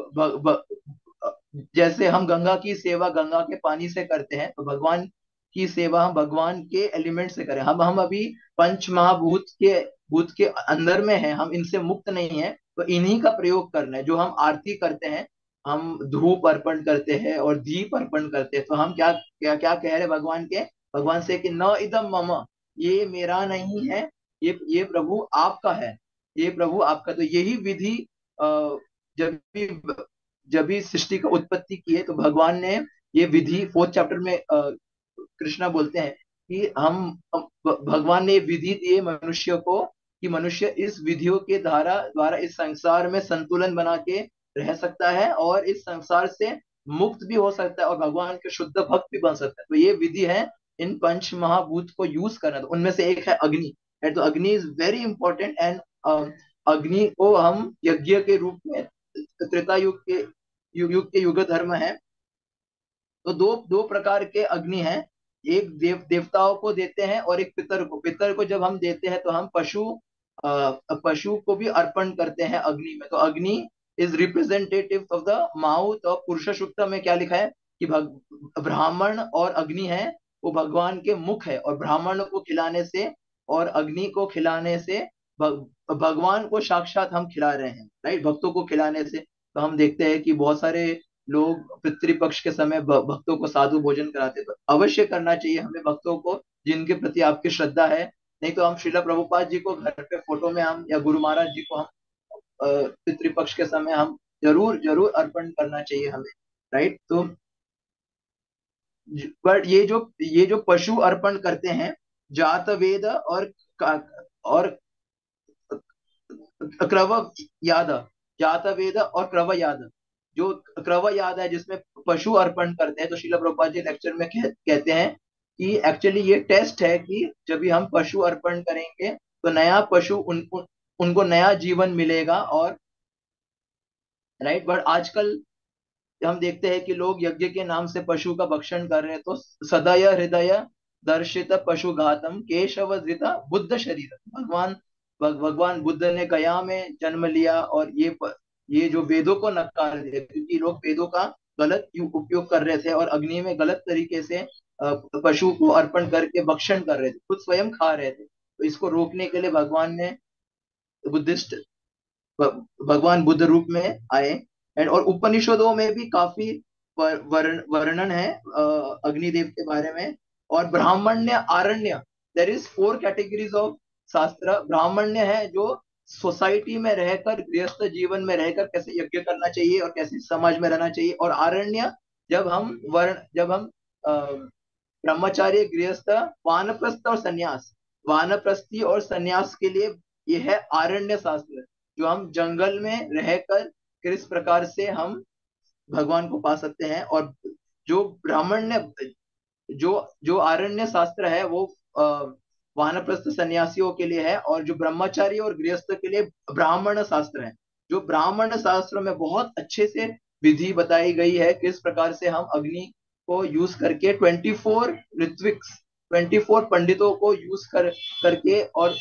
Speaker 1: जैसे हम गंगा की सेवा गंगा के पानी से करते हैं, तो भगवान की सेवा हम भगवान के एलिमेंट से करें। हम अभी पंच महाभूत के अंदर में है, हम इनसे मुक्त नहीं है, तो इन्हीं का प्रयोग करना है। जो हम आरती करते हैं, हम धूप अर्पण करते हैं और दीप अर्पण करते हैं, तो हम क्या क्या क्या कह रहे हैं भगवान से कि न इदम मम, ये मेरा नहीं है, ये प्रभु आपका है, ये प्रभु आपका। तो यही विधि जब भी जब भी सृष्टि का उत्पत्ति की है, तो भगवान ने ये विधि 4th चैप्टर में कृष्णा बोलते हैं कि भगवान ने विधि दिए मनुष्य को, कि मनुष्य इस विधियों के द्वारा इस संसार में संतुलन बना के रह सकता है, और इस संसार से मुक्त भी हो सकता है, और भगवान के शुद्ध भक्त भी बन सकता है। तो ये विधि है इन पंच महाभूत को यूज करना। तो उनमें से एक है अग्नि, है। तो Agni is very important, and अग्नि को हम यज्ञ के रूप में, त्रेता युग के युग धर्म है। तो दो दो प्रकार के अग्नि हैं, एक देवताओं को देते हैं और एक पितर को जब हम देते हैं तो हम पशु को भी अर्पण करते हैं अग्नि में। तो Agni is representative of the mouth. और पुरुष सूक्त में क्या लिखा है कि ब्राह्मण और अग्नि है, वो भगवान के मुख है, और ब्राह्मण को खिलाने से और अग्नि को खिलाने से भगवान को साक्षात हम खिला रहे हैं, राइट, भक्तों को खिलाने से। तो हम देखते हैं कि बहुत सारे लोग पितृपक्ष के समय भक्तों को साधु भोजन कराते हैं, तो अवश्य करना चाहिए हमें भक्तों को जिनके प्रति आपकी श्रद्धा है। नहीं तो हम श्रीला प्रभुपाद जी को घर पे फोटो में हम, या गुरु महाराज जी को हम पितृपक्ष के समय हम जरूर जरूर अर्पण करना चाहिए हमें, राइट। तो पर ये जो पशु अर्पण करते हैं, जात वेद और क्रव याद, जात वेद और क्रव याद, जो क्रव याद है जिसमें पशु अर्पण करते हैं, तो श्रील प्रभुपाद जी लेक्चर में कहते हैं कि एक्चुअली ये टेस्ट है कि जब भी हम पशु अर्पण करेंगे तो नया पशु उनको नया जीवन मिलेगा। और राइट, बट आजकल हम देखते हैं कि लोग यज्ञ के नाम से पशु का भक्षण कर रहे हैं। तो सदय हृदय दर्शित पशु घातम केशव धृत बुद्ध शरीर, भगवान बुद्ध ने गया में जन्म लिया, और ये जो वेदों को नकार दिया, क्योंकि लोग वेदों का गलत उपयोग कर रहे थे और अग्नि में गलत तरीके से पशु को अर्पण करके भक्षण कर रहे थे, खुद स्वयं खा रहे थे। तो इसको रोकने के लिए भगवान ने बुद्धिस्ट भगवान बुद्ध रूप में आए। एंड और उपनिषदों में भी काफी वर्णन है अग्निदेव के बारे में। और ब्राह्मण्य आरण्य, देर इज 4 कैटेगरीज ऑफ शास्त्र। ब्राह्मण्य है जो सोसाइटी में रहकर, गृहस्थ जीवन में रहकर कैसे यज्ञ करना चाहिए और कैसे समाज में रहना चाहिए। और आरण्य, जब हम ब्रह्मचार्य, गृहस्थ, वानप्रस्थ और सन्यास, वानप्रस्थी और सन्यास के लिए ये है आरण्य शास्त्र, जो हम जंगल में रहकर किस प्रकार से हम भगवान को पा सकते हैं। और जो ब्राह्मण्य, जो जो आरण्य शास्त्र है वो वानप्रस्थ सन्यासियों के लिए है, और जो ब्रह्मचारी और गृहस्थ के लिए ब्राह्मण शास्त्र है। जो ब्राह्मण शास्त्र में बहुत अच्छे से विधि बताई गई है किस प्रकार से हम अग्नि को यूज करके 24 ऋत्विक्स, 24 पंडितों को यूज करके, और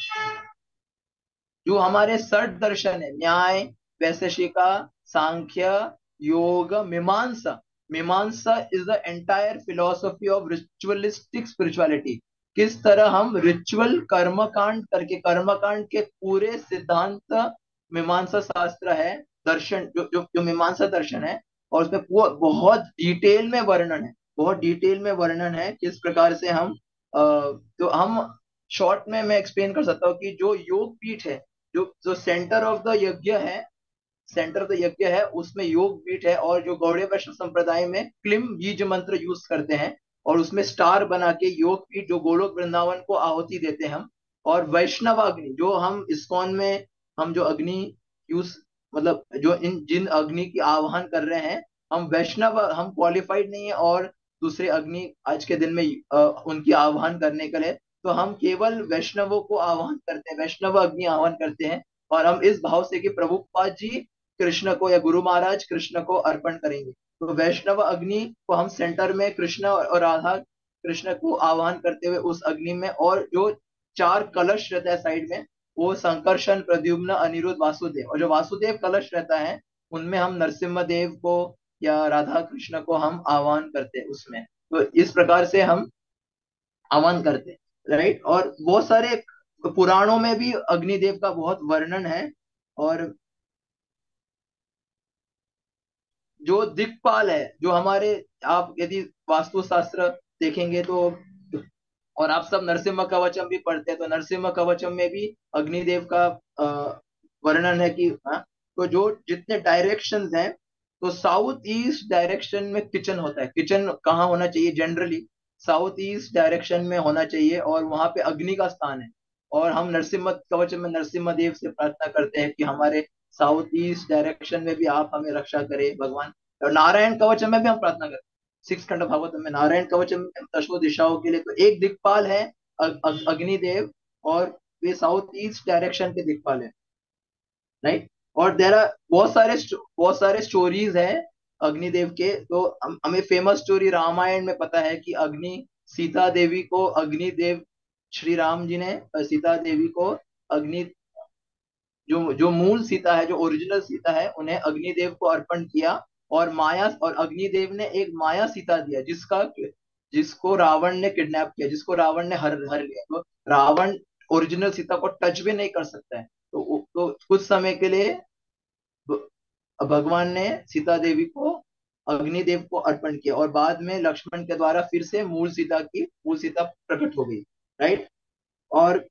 Speaker 1: जो हमारे षट दर्शन है, न्याय, वैशेषिका, सांख्य, योग, मीमांसा, मीमांसा is the entire philosophy of ritualistic spirituality. किस तरह हम रिचुअल कर्मकांड करके, कर्मकांड के पूरे सिद्धांत मीमांसा शास्त्र है, दर्शन जो मीमांसा दर्शन है। और उसमें बहुत डिटेल में वर्णन है, बहुत डिटेल में वर्णन है किस प्रकार से हम तो हम शॉर्ट में मैं एक्सप्लेन कर सकता हूँ कि जो योग पीठ है, जो जो सेंटर ऑफ द यज्ञ है, सेंटर ऑफ द यज्ञ है, उसमें योग पीठ है। और जो गौड़ीय वैष्णव संप्रदाय में क्लिम बीज मंत्र यूज करते हैं, और उसमें स्टार बना के योग पीठ, जो गोलोक वृंदावन को आहुति देते हैं हम। और वैष्णव अग्नि, जो हम इस्कॉन में हम जो अग्नि यूज, मतलब जो इन जिन अग्नि की आह्वान कर रहे हैं, हम वैष्णव, हम क्वालिफाइड नहीं है और दूसरे अग्नि आज के दिन में उनकी आह्वान करने के लिए, तो हम केवल वैष्णवों को आह्वान करते हैं, वैष्णव अग्नि आह्वान करते हैं। और हम इस भाव से कि प्रभुपाद जी कृष्ण को, या गुरु महाराज कृष्ण को अर्पण करेंगे। तो वैष्णव अग्नि को हम सेंटर में कृष्ण और राधा कृष्ण को आह्वान करते हुए उस अग्नि में, और जो 4 कलश रहता है साइड में, वो संकर्षण, प्रद्युम्न, अनिरुद्ध, वासुदेव, और जो वासुदेव कलश रहता है उनमें हम नरसिम्हा देव को या राधा कृष्ण को हम आह्वान करते हैं उसमें। तो इस प्रकार से हम आह्वान करते हैं, राइट। और बहुत सारे पुराणों में भी अग्निदेव का बहुत वर्णन है। और जो दिक्पाल है, जो हमारे, आप यदि वास्तुशास्त्र देखेंगे तो, और आप सब नरसिम्हा कवचम भी पढ़ते हैं, तो नरसिम्हा कवचम में भी अग्निदेव का वर्णन है कि हाँ, तो जो जितने डायरेक्शंस हैं, तो साउथ ईस्ट डायरेक्शन में किचन होता है। किचन कहाँ होना चाहिए? जनरली साउथ ईस्ट डायरेक्शन में होना चाहिए, और वहां पे अग्नि का स्थान है। और हम नरसिम्हा कवच में नरसिम्हा देव से प्रार्थना करते हैं कि हमारे साउथ ईस्ट डायरेक्शन में भी आप हमें रक्षा करें भगवान। और नारायण कवच में भी हम प्रार्थना करते हैं, 6 खंड भागवत में नारायण कवच में दशों दिशाओं के लिए। तो एक दिक्पाल है अग्निदेव, और वे साउथ ईस्ट डायरेक्शन के दिक्पाल है, राइट। और देर आर बहुत सारे स्टोरीज है अग्निदेव के। तो हमें फेमस स्टोरी रामायण में पता है कि अग्नि, सीता देवी को अग्निदेव, श्री राम जी ने सीता देवी को अग्नि, जो जो मूल सीता है, जो ओरिजिनल सीता है, उन्हें अग्निदेव को अर्पण किया। और माया और अग्निदेव ने एक माया सीता दिया, जिसका जिसको रावण ने किडनैप किया, जिसको रावण ने हर हर लिया। तो रावण ओरिजिनल सीता को टच भी नहीं कर सकता है। तो कुछ समय के लिए भगवान ने सीता देवी को अग्निदेव को अर्पण किया, और बाद में लक्ष्मण के द्वारा फिर से मूल सीता प्रकट हो गई। राइट। और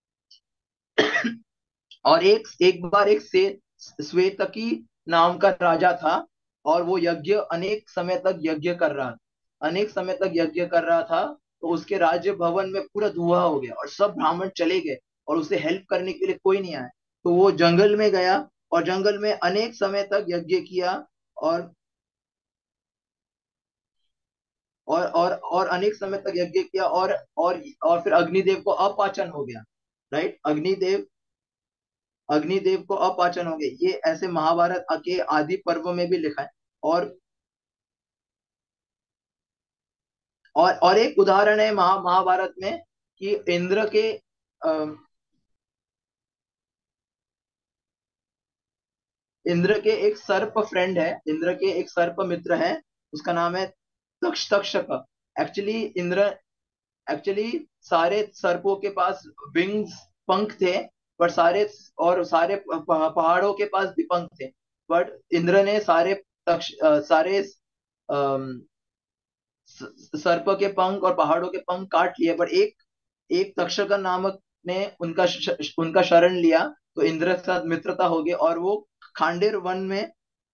Speaker 1: और एक एक बार एक से श्वेतकी नाम का राजा था, और वो यज्ञ अनेक समय तक यज्ञ कर रहा था, अनेक समय तक यज्ञ कर रहा था। तो उसके राज्य भवन में पूरा धुआं हो गया, और सब ब्राह्मण चले गए, और उसे हेल्प करने के लिए कोई नहीं आया। तो वो जंगल में गया, और जंगल में अनेक समय तक यज्ञ किया, और और अनेक समय तक यज्ञ किया, और फिर अग्निदेव को अपाचन हो गया। राइट। अग्निदेव को अपाचन हो गए। ये ऐसे महाभारत के आदि पर्व में भी लिखा है। और और एक उदाहरण है महाभारत में कि इंद्र के एक सर्प फ्रेंड है, इंद्र के एक सर्प मित्र है, उसका नाम है तक्षक। एक्चुअली एक्चुअली सारे सर्पों के पास विंग्स, पंख थे, पर सारे पहाड़ों के पास भी पंख थे। बट इंद्र ने सारे सर्प के पंख और पहाड़ों के पंख काट लिए, पर एक एक तक्षक नामक ने उनका शरण लिया। तो इंद्र के साथ मित्रता हो गई, और वो खांडेर वन में,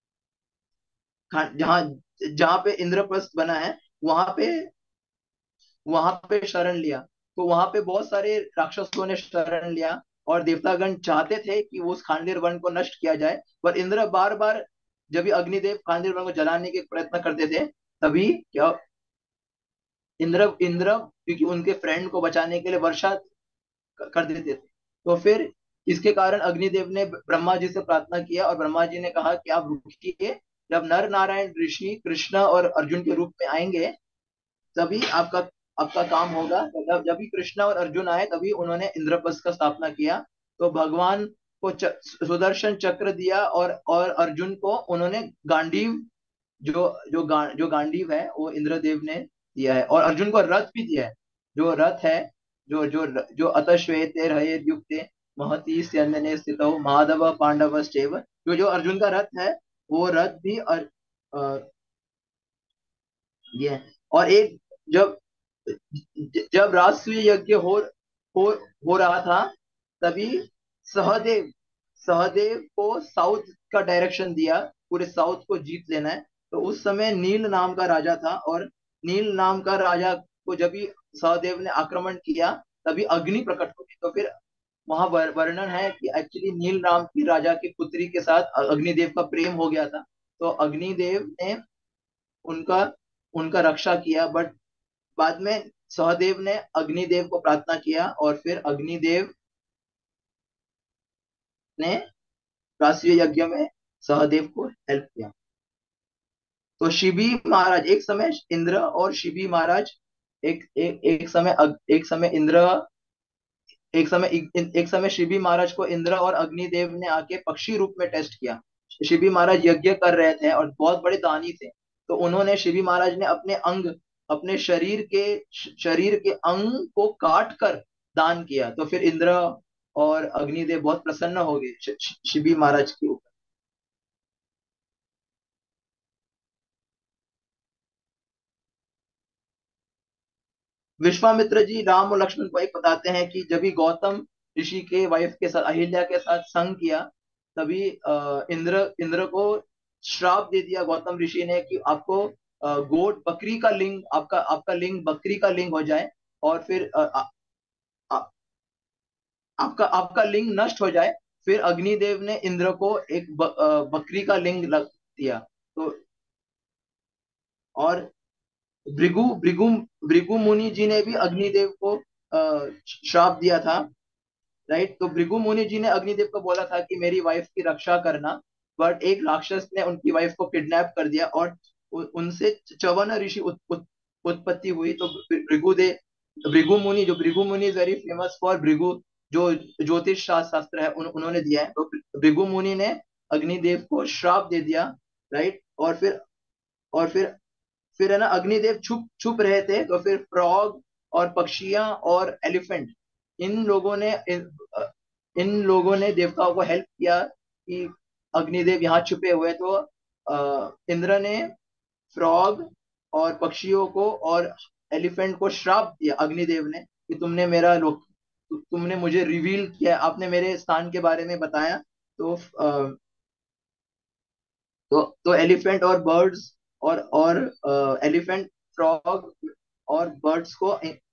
Speaker 1: जहाँ जहाँ पे इंद्रप्रस्थ बना है, वहां पे वहां पे शरण लिया। तो वहां पे बहुत सारे राक्षसों ने शरण लिया, और देवतागण चाहते थे कि वो उस खांडेर वन को नष्ट किया जाए, पर इंद्र बार बार, जब भी अग्निदेव खांडेर वन को जलाने के प्रयत्न करते थे, तभी क्या, इंद्र इंद्र क्योंकि उनके फ्रेंड को बचाने के लिए वर्षा कर देते थे। तो फिर इसके कारण अग्निदेव ने ब्रह्मा जी से प्रार्थना किया, और ब्रह्मा जी ने कहा कि आप रुकिए, जब नर नारायण ऋषि कृष्ण और अर्जुन के रूप में आएंगे, तभी आपका आपका काम होगा। तो जब भी कृष्ण और अर्जुन आए, तभी उन्होंने इंद्रप्रस्थ का स्थापना किया। तो भगवान को सुदर्शन चक्र दिया, और अर्जुन को उन्होंने गांडीव, जो गांडीव है, वो इंद्रदेव ने दिया है, और अर्जुन को रथ भी दिया है। जो रथ है, जो अतश्वेते रहे युक्ते महती स्यन्दने स्थितौ माधव पांडव जो जो अर्जुन का रथ है, वो रथ भी ये है। और एक, जब जब राष्ट्रीय यज्ञ हो हो रहा था, तभी सहदेव सहदेव को साउथ का डायरेक्शन दिया, पूरे साउथ को जीत लेना है। तो उस समय नील नाम का राजा था, और नील नाम का राजा को जब भी सहदेव ने आक्रमण किया, तभी अग्नि प्रकट हो गई। तो फिर वहां वर्णन है कि एक्चुअली नील नाम की राजा की पुत्री के साथ अग्निदेव का प्रेम हो गया था। तो अग्निदेव ने उनका उनका रक्षा किया, बट बाद में सहदेव ने अग्निदेव को प्रार्थना किया, और फिर अग्निदेव ने राष्ट्रीय यज्ञ में सहदेव को हेल्प किया। तो शिबी महाराज, एक समय इंद्र और शिबी महाराज, एक समय इंद्र, एक समय शिबी महाराज को इंद्र और अग्निदेव ने आके पक्षी रूप में टेस्ट किया। शिबी महाराज यज्ञ कर रहे थे, और बहुत बड़े दानी थे। तो उन्होंने, शिबी महाराज ने अपने शरीर के अंग को काट कर दान किया। तो फिर इंद्र और अग्निदेव बहुत प्रसन्न हो गए शिबी महाराज के ऊपर। विश्वामित्र जी राम और लक्ष्मण को एक बताते हैं कि जब भी गौतम ऋषि के वाइफ के साथ, अहिल्या के साथ संग किया, तभी इंद्र को श्राप दे दिया गौतम ऋषि ने कि आपको गोट बकरी का लिंग, आपका आपका लिंग बकरी का लिंग हो जाए, और फिर आ, आपका आपका लिंग नष्ट हो जाए। फिर अग्निदेव ने इंद्र को एक बकरी का लिंग लग दिया। तो और भृगु भृगु भृगु मुनि जी ने भी अग्निदेव को श्राप दिया था। राइट। तो भृगु मुनि जी ने अग्निदेव को बोला था कि मेरी वाइफ की रक्षा करना, बट एक राक्षस ने उनकी वाइफ को किडनैप कर दिया, और उनसे च्यवन ऋषि उत्पत्ति हुई। तो भृगु मुनि is very famous for Bhrigu, जो ज्योतिष शास्त्र है, उन्होंने दिया है। तो भृगु मुनि ने अग्निदेव को श्राप दे दिया। राइट। और फिर है ना अग्निदेव छुप छुप रहे थे, तो फिर फ्रॉग और पक्षियां और एलिफेंट, इन लोगों ने इन लोगों ने देवताओं को हेल्प किया कि अग्निदेव यहाँ छुपे हुए हैं। तो इंद्र ने फ्रॉग और पक्षियों को और एलिफेंट को श्राप दिया अग्निदेव ने कि तुमने तुमने मुझे रिवील किया, आपने मेरे स्थान के बारे में बताया। तो एलिफेंट और बर्ड्स और एलिफेंट, फ्रॉग और बर्ड्स को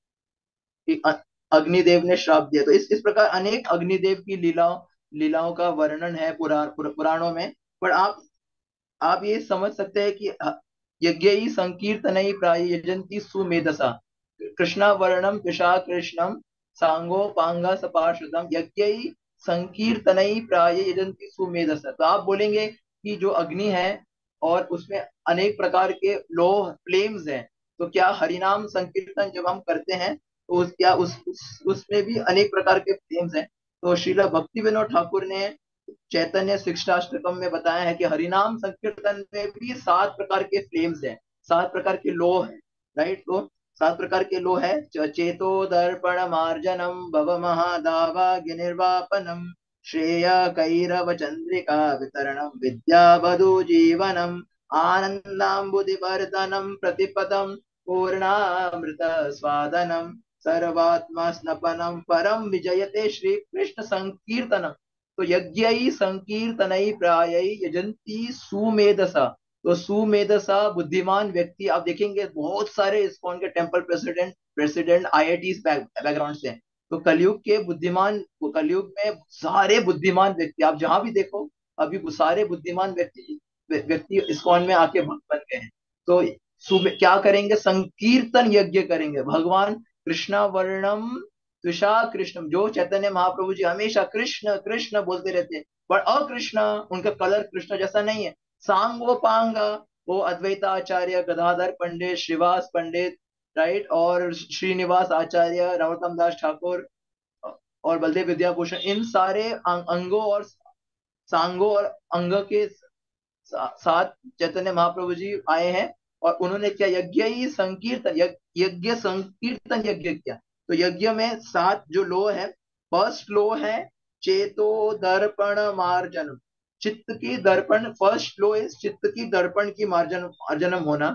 Speaker 1: अग्निदेव ने श्राप दिया। तो इस प्रकार अनेक अग्निदेव की लीलाओं का वर्णन है पुराणों में। पर आप ये समझ सकते हैं कि यज्ञ संकीर्तनई प्राय यजंती सुमेधसा, कृष्णा वर्णम कृषा कृष्णम सांगो पांगा सपार्षदम यज्ञ संकीर्तनई प्राय यजंती सुमेधसा। तो आप बोलेंगे कि जो अग्नि है और उसमें अनेक प्रकार के लोह फ्लेम्स हैं, तो क्या हरिनाम संकीर्तन जब हम करते हैं तो क्या उसमें भी अनेक प्रकार के फ्लेम्स हैं? तो श्रीला भक्ति विनोद ठाकुर ने चैतन्य शिक्षाष्टकम में बताया है कि हरिनाम संकीर्तन में भी 7 प्रकार के फ्लेम्स हैं, 7 प्रकार के लोह हैं। राइट, तो 7 प्रकार के लोह है, चेतो दर्पण मार्जनम भव महादावाग्य निर्वापनम श्रेय कैरव चंद्रिका वितरणम विद्या वधु जीवनम आनंदाम्बुदिवर्धनम प्रतिपदम पूर्णामृत स्वादनम सर्वात्मा स्नपनम परम विजयते श्री कृष्ण संकीर्तनम। तो यज्ञ संकीर्तनई प्राय यजंती सुमेधसा। तो सुमेधसा बुद्धिमान व्यक्ति, आप देखेंगे बहुत सारे इस्कॉन के temple president president IIT background से हैं। तो कलयुग में सारे बुद्धिमान व्यक्ति, आप जहां भी देखो अभी वो सारे बुद्धिमान व्यक्ति व्यक्ति इस्कॉन में आके भक्त बन गए हैं। तो क्या करेंगे? संकीर्तन यज्ञ करेंगे, भगवान कृष्णा वर्णम त्विषा कृष्णम, जो चैतन्य महाप्रभु जी हमेशा कृष्ण कृष्ण बोलते रहते हैं, पर अकृष्ण, उनका कलर कृष्ण जैसा नहीं है। सांगोपांग, वो अद्वैताचार्य गदाधर पंडित, श्रीवास पंडित, राइट, और श्रीनिवास आचार्य, नरोत्तम दास ठाकुर और बलदेव विद्याभूषण, इन सारे अंगों और सांगों और अंग के साथ चैतन्य महाप्रभु जी आए हैं। और उन्होंने क्या? यज्ञ संकीर्तन यज्ञ किया। तो यज्ञ में 7 जो लो है, फर्स्ट लो है चेतो दर्पण मार्जन, चित्त की दर्पण, फर्स्ट लो इज चित्त की दर्पण की मार्जनम होना।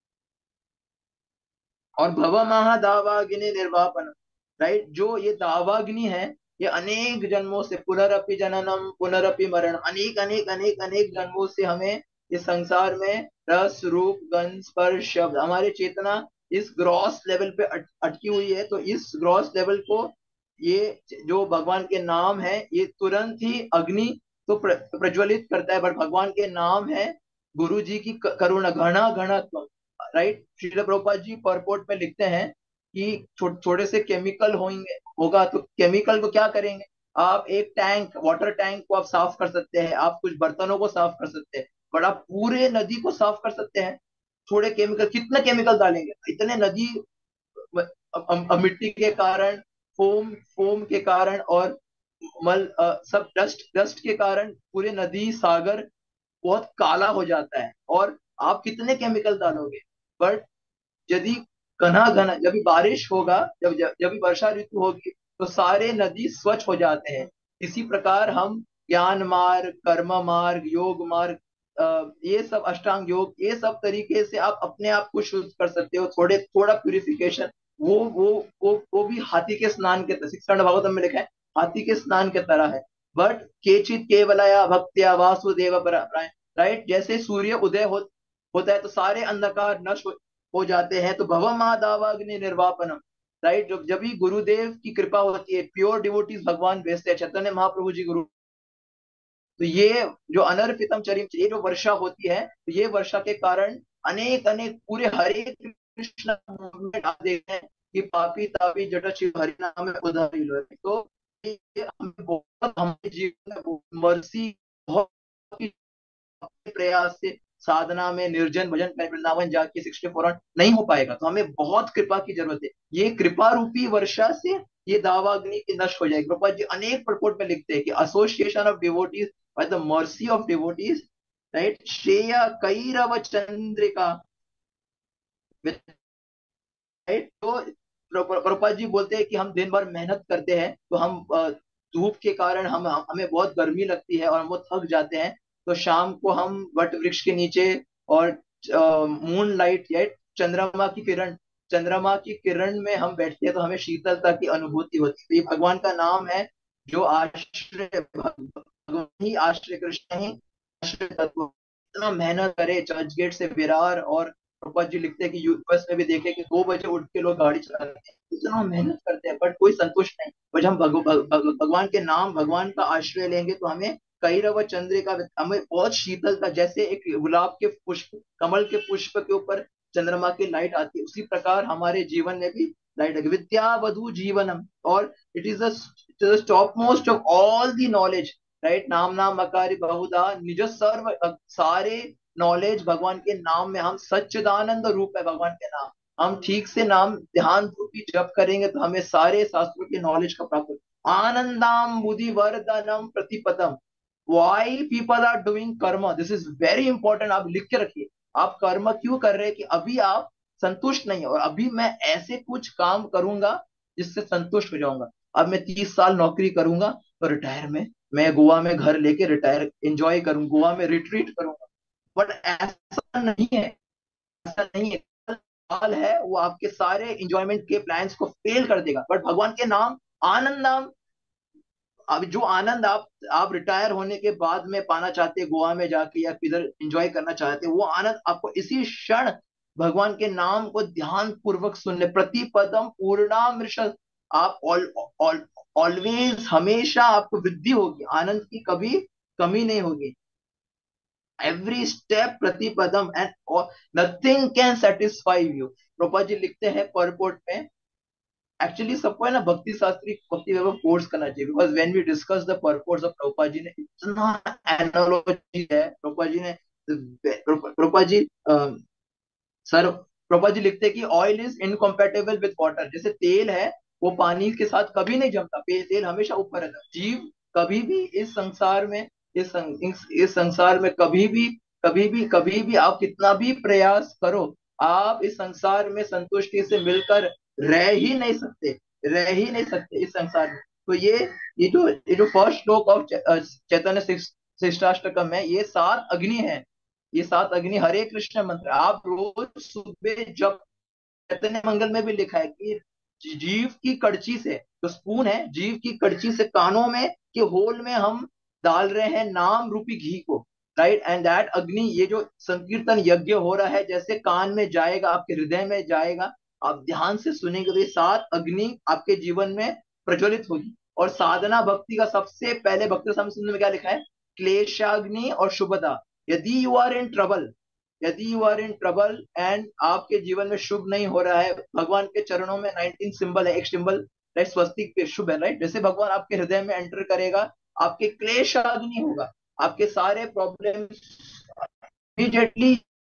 Speaker 1: और भव महादावाग्नि निर्वापन, राइट, जो ये दावाग्नि है, ये अनेक जन्मों से, पुनरअपि जननम पुनरअपि मरण, अनेक अनेक अनेक अनेक जन्मों से हमें इस संसार में रस रूप गंध स्पर्श शब्द, हमारी चेतना इस ग्रॉस लेवल पे अटकी हुई है। तो इस ग्रॉस लेवल को ये जो भगवान के नाम है, ये तुरंत ही अग्नि तो प्रज्वलित करता है, बट भगवान के नाम है गुरु जी की करुणा, घना घना, राइट। श्रील प्रभुपाद जी परपोर्ट में लिखते हैं कि थोड़े से केमिकल होगा, तो केमिकल को क्या करेंगे? आप एक टैंक, वाटर टैंक को आप साफ कर सकते हैं, आप कुछ बर्तनों को साफ कर सकते हैं, पर आप पूरे नदी को साफ कर सकते हैं? थोड़े केमिकल, कितने केमिकल डालेंगे? इतने नदी मिट्टी के कारण, फोम फोम के कारण और सब डस्ट के कारण पूरे नदी सागर बहुत काला हो जाता है। और आप कितने केमिकल डालोगे? बट यदि घना घना जब भी बारिश होगा, जब भी वर्षा ऋतु होगी, तो सारे नदी स्वच्छ हो जाते हैं। इसी प्रकार हम ज्ञान मार्ग, कर्म मार्ग, योग मार्ग, ये सब अष्टांग योग, ये सब तरीके से आप अपने आप को शुद्ध कर सकते हो, थोड़ा प्यूरिफिकेशन। वो भी हाथी के स्नान के तरह, 6 भागवतम में लिखा है, हाथी के स्नान के तरह है। बट केचित केवलया भक्त्या वासुदेव परायण, राइट, जैसे सूर्य उदय होता है तो सारे अंधकार नष्ट हो जाते हैं। तो भव महादावाग्नि निर्वापनम, राइट, जब भी गुरुदेव की कृपा होती है, प्योर डिवोटीज भगवान भेजते हैं, चैतन्य महाप्रभु जी गुरु, तो ये जो अनर्पितम चरिम, ये जो वर्षा होती है, तो ये वर्षा के कारण अनेक अनेक पूरे हरे कृष्ण मूवमेंट आप देखते हैं कि पापी तापी जटा शिव हरि नाम में उधारी लो। तो ये हमें बहुत, हमारे जीवन में मर्सी बहुत प्रयास से, साधना में, निर्जन भजन में, वृंदावन जाके 64 नहीं हो पाएगा। तो हमें बहुत कृपा की जरूरत है, ये कृपा रूपी वर्षा से ये दावाग्नि की नष्ट हो जाएगी। प्रभुपाद जी अनेक प्रपोर्ट में लिखते हैं कि association of devotees by the mercy of devotees, right, श्रेय कैरव चंद्रिका, राइट। तो प्रभुपाद जी बोलते हैं कि हम दिन भर मेहनत करते हैं, तो हम धूप के कारण हमें बहुत गर्मी लगती है और हम बहुत थक जाते हैं, तो शाम को हम वट वृक्ष के नीचे और मून लाइट या चंद्रमा की किरण में हम बैठते हैं, तो हमें शीतलता की अनुभूति होती है। तो ये भगवान का नाम है, जो आश्रय भगवान ही, आश्रय कृष्ण ही आश्रय तत्व। इतना मेहनत करे चर्च गेट से विरार, और प्रभुपाद जी लिखते हैं कि यूएस में भी देखे कि 2 बजे उठ के लोग गाड़ी चलाते हैं, इतना मेहनत करते हैं, बट कोई संतुष्ट नहीं। बट हम भगवान के नाम, भगवान का आश्रय लेंगे, तो हमें कैरव चंद्रिका, हमें बहुत शीतलता, जैसे एक गुलाब के पुष्प, कमल के पुष्प के ऊपर चंद्रमा की लाइट आती है, उसी प्रकार हमारे जीवन में भी लाइट आएगी। विद्या वधु जीवनम, और it is the top most of all the knowledge, right. नाम नाम मकारी बहुधा निज सर्व, सारे नॉलेज भगवान के नाम में, हम सच्चिदानंद रूप है भगवान के नाम। हम ठीक से नाम ध्यान रूपी जप करेंगे, तो हमें सारे शास्त्रों की नॉलेज का प्राप्त हो। आनंदाम बुद्धि वर्धनम प्रतिपदम, वाई पीपल आर डूइंग कर्म, दिस इज वेरी इंपॉर्टेंट, आप लिख के रखिए। आप कर्म क्यों कर रहे हैं? कि अभी आप संतुष्ट नहीं है, और अभी मैं ऐसे कुछ काम करूंगा जिससे संतुष्ट हो जाऊंगा। अब मैं 30 साल नौकरी करूंगा, तो रिटायर में मैं गोवा में घर लेके रिटायर एंजॉय करूंगा, गोवा में रिट्रीट करूंगा। बट ऐसा नहीं है, ऐसा नहीं है। काल है, वो आपके सारे इंजॉयमेंट के प्लान्स को फेल कर देगा। बट भगवान के नाम, आनंद नाम, अब जो आनंद आप रिटायर होने के बाद में पाना चाहते हैं, गोवा में जाके या किधर एंजॉय करना चाहते हैं, वो आनंद आपको इसी क्षण भगवान के नाम को ध्यान पूर्वक सुन ले। प्रतिपदम पूर्णामृष, आप ऑलवेज, हमेशा आपको वृद्धि होगी, आनंद की कभी कमी नहीं होगी। एवरी स्टेप प्रतिपदम, and nothing can satisfy you. Prabhupada ji लिखते हैं पर्पोर्ट में, एक्चुअली सबको है ना भक्ति शास्त्री, भक्ति वैभव कोर्स करना चाहिए, because when we discuss the purpose of, Prabhupada ji ने इतना एनालॉजी है, प्रभुपाद जी ने, प्रभुपाद जी सर, प्रभुपाद जी लिखते हैं कि oil is incompatible with water, जैसे तेल है, वो पानी के साथ कभी नहीं जमता, तेल हमेशा ऊपर रहता है। जीव कभी भी इस संसार में, इस संसार में कभी भी आप कितना भी प्रयास करो, आप इस संसार में संतुष्टि से मिलकर रह ही नहीं सकते, रह ही नहीं सकते इस संसार में। तो ये जो फर्स्ट श्लोक ऑफ चैतन्य शिष्टाष्टकम है, ये 7 अग्नि है, ये 7 अग्नि हरे कृष्ण मंत्र आप रोज सुबह जब, चैतन्य मंगल में भी लिखा है कि जीव की कड़ची से, जो स्पून है, जीव की कड़ची से कानों में के होल में हम डाल रहे हैं नाम रूपी घी को, राइट। एंड दैट अग्नि, ये जो संकीर्तन यज्ञ हो रहा है, जैसे कान में जाएगा, आपके हृदय में जाएगा, आप ध्यान से सुनेंगे, तो ये 7 अग्नि आपके जीवन में प्रज्वलित होगी। और साधना भक्ति का सबसे पहले भक्ति साम सिंधु में क्या लिखा है? क्लेशाग्नि और शुभदा। यदि यू आर इन ट्रबल, यदि you are in trouble and आपके जीवन में शुभ नहीं हो रहा है, भगवान के चरणों में 19 सिंबल है, एक सिंबल, राइट, स्वस्तिक पे शुभ है, राइट। जैसे भगवान आपके हृदय में एंटर करेगा, आपके क्लेश अग्नि होगा, आपके सारे प्रॉब्लम इमीडिएटली,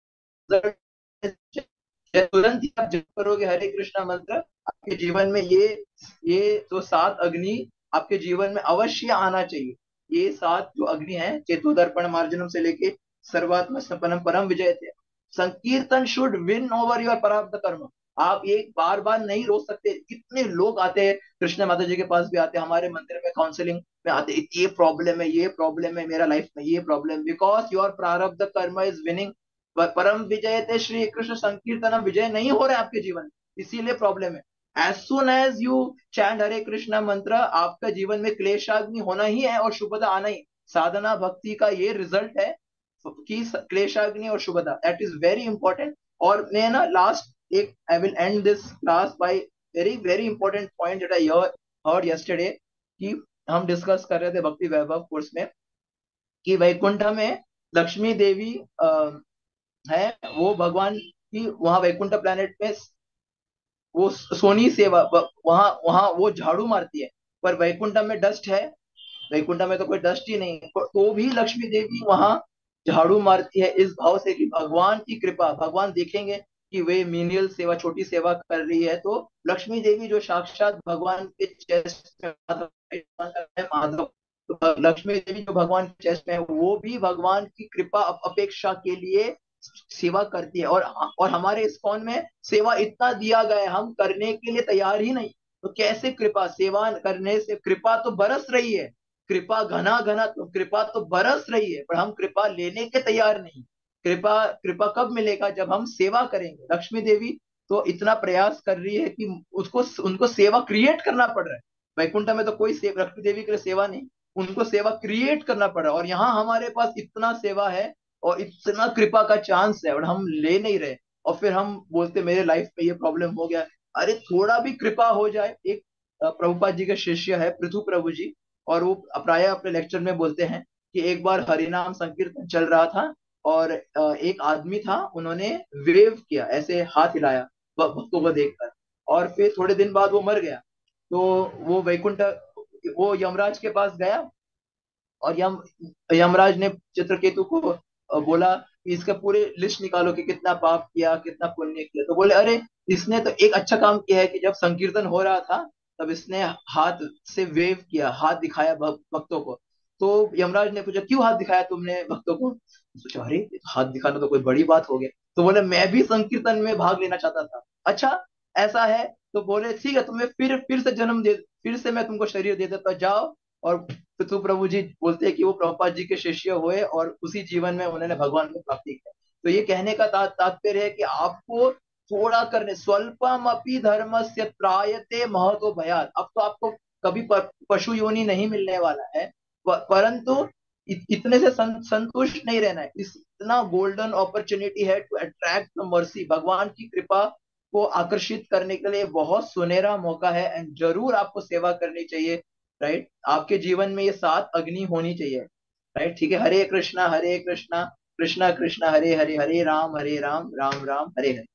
Speaker 1: तुरंत ही आप जप करोगे हरे कृष्णा मंत्र, आपके जीवन में ये जो 7 अग्नि आपके जीवन में अवश्य आना चाहिए। ये 7 जो अग्नि है, चेतोदर्पण मार्जनम से लेके सर्वात्म सपनम परम विजय थे, संकीर्तन शुड विन ओवर योर प्रारब्ध कर्म। आप ये बार बार नहीं रोक सकते। कितने लोग आते हैं कृष्ण माता जी के पास भी आते हैं, हमारे मंदिर में काउंसलिंग में आते हैं, ये प्रॉब्लम है, ये प्रॉब्लम है मेरा लाइफ में, ये प्रॉब्लम, बिकॉज योर प्रारब्ध कर्म इज विनिंग परम विजय थे श्री कृष्ण संकीर्तन, विजय नहीं हो रहा है आपके जीवन में, इसीलिए प्रॉब्लम है। As soon as you chant Hare Krishna mantra, आपका जीवन में क्लेशाग्नि होना ही है और शुभदा आना ही। साधना भक्ति का ये रिजल्ट है कि क्लेशाग्नि और शुभदा, दैट इज वेरी इंपॉर्टेंट। और मैं ना लास्ट एक, I will end this class by very very important point that I heard yesterday, कि हम डिस्कस कर रहे थे भक्ति वैभव कोर्स में, कि वैकुंठ में लक्ष्मी देवी है, वो भगवान की वहां वैकुंठ प्लैनेट में वो सोनी सेवा, वहां वहां वो झाड़ू मारती है, पर वैकुंठ में डस्ट है, वैकुंठ में तो कोई डस्ट ही नहीं है, तो भी लक्ष्मी देवी वहां झाड़ू मारती है, इस भाव से कि भगवान की कृपा, भगवान देखेंगे कि वे मीनियल सेवा, छोटी सेवा कर रही है, तो लक्ष्मी देवी जो साक्षात भगवान के चेस्ट में माधव है, माधव, तो लक्ष्मी देवी जो भगवान के चेस्ट में है, वो भी भगवान की कृपा अपेक्षा के लिए सेवा करती है। और हमारे इस्कॉन में सेवा इतना दिया गया है, हम करने के लिए तैयार ही नहीं। तो कैसे कृपा, सेवा करने से कृपा तो बरस रही है, कृपा घना घना तो कृपा तो बरस रही है, पर हम कृपा लेने के तैयार नहीं। कृपा कृपा कब मिलेगा, जब हम सेवा करेंगे। लक्ष्मी देवी तो इतना प्रयास कर रही है कि उसको उनको सेवा क्रिएट करना पड़ रहा है। वैकुंठ में तो कोई लक्ष्मी देवी के लिए सेवा नहीं, उनको सेवा क्रिएट करना पड़ रहा है। और यहाँ हमारे पास इतना सेवा है और इतना कृपा का चांस है, और हम ले नहीं रहे। और फिर हम बोलते मेरे लाइफ में ये प्रॉब्लम हो गया। अरे थोड़ा भी कृपा हो जाए। एक प्रभुपाद जी के शिष्य है पृथु प्रभु जी, और वो प्राय अपने लेक्चर में बोलते हैं कि एक बार हरिनाम संकीर्तन चल रहा था, और एक आदमी था, उन्होंने वेव किया, ऐसे हाथ हिलाया भक्तों को देखकर, और फिर थोड़े दिन बाद वो मर गया। तो वो वैकुंठ, वो यमराज के पास गया, और यमराज ने चित्रकेतु को बोला कि इसका पूरे लिस्ट निकालो कि कितना पाप किया, कितना पुण्य किया। तो बोले अरे, इसने तो एक अच्छा काम किया है कि जब संकीर्तन हो रहा था तब इसने हाथ से वेव किया, हाथ दिखाया भक्तों को। तो यमराज ने पूछा क्यों हाथ दिखाया तुमने भक्तों को। सोचा अरे, हाथ दिखाना तो कोई बड़ी बात हो गया। तो बोले मैं भी संकीर्तन में भाग लेना चाहता था। अच्छा, ऐसा है? तो बोले ठीक है, तुम्हें फिर से जन्म दे, फिर से मैं तुमको शरीर दे देता, जाओ। और तो प्रभु जी बोलते हैं कि वो प्रभुपाद जी के शिष्य हुए, और उसी जीवन में उन्होंने भगवान को प्राप्ति की। तो ये कहने का तात्पर्य है कि आपको थोड़ा करने, स्वल्पम अपि धर्मस्य त्रायते महतो भयात्। अब तो आपको कभी पशु योनि नहीं मिलने वाला है, परंतु इतने से संतुष्ट नहीं रहना है। इतना गोल्डन अपॉर्चुनिटी है टू अट्रैक्ट द मर्सी, भगवान की कृपा को आकर्षित करने के लिए बहुत सुनहरा मौका है। एंड जरूर आपको सेवा करनी चाहिए, राइट। आपके जीवन में ये 7 अग्नि होनी चाहिए, राइट। ठीक है, हरे कृष्णा कृष्णा कृष्णा हरे हरे, हरे राम राम राम हरे हरे।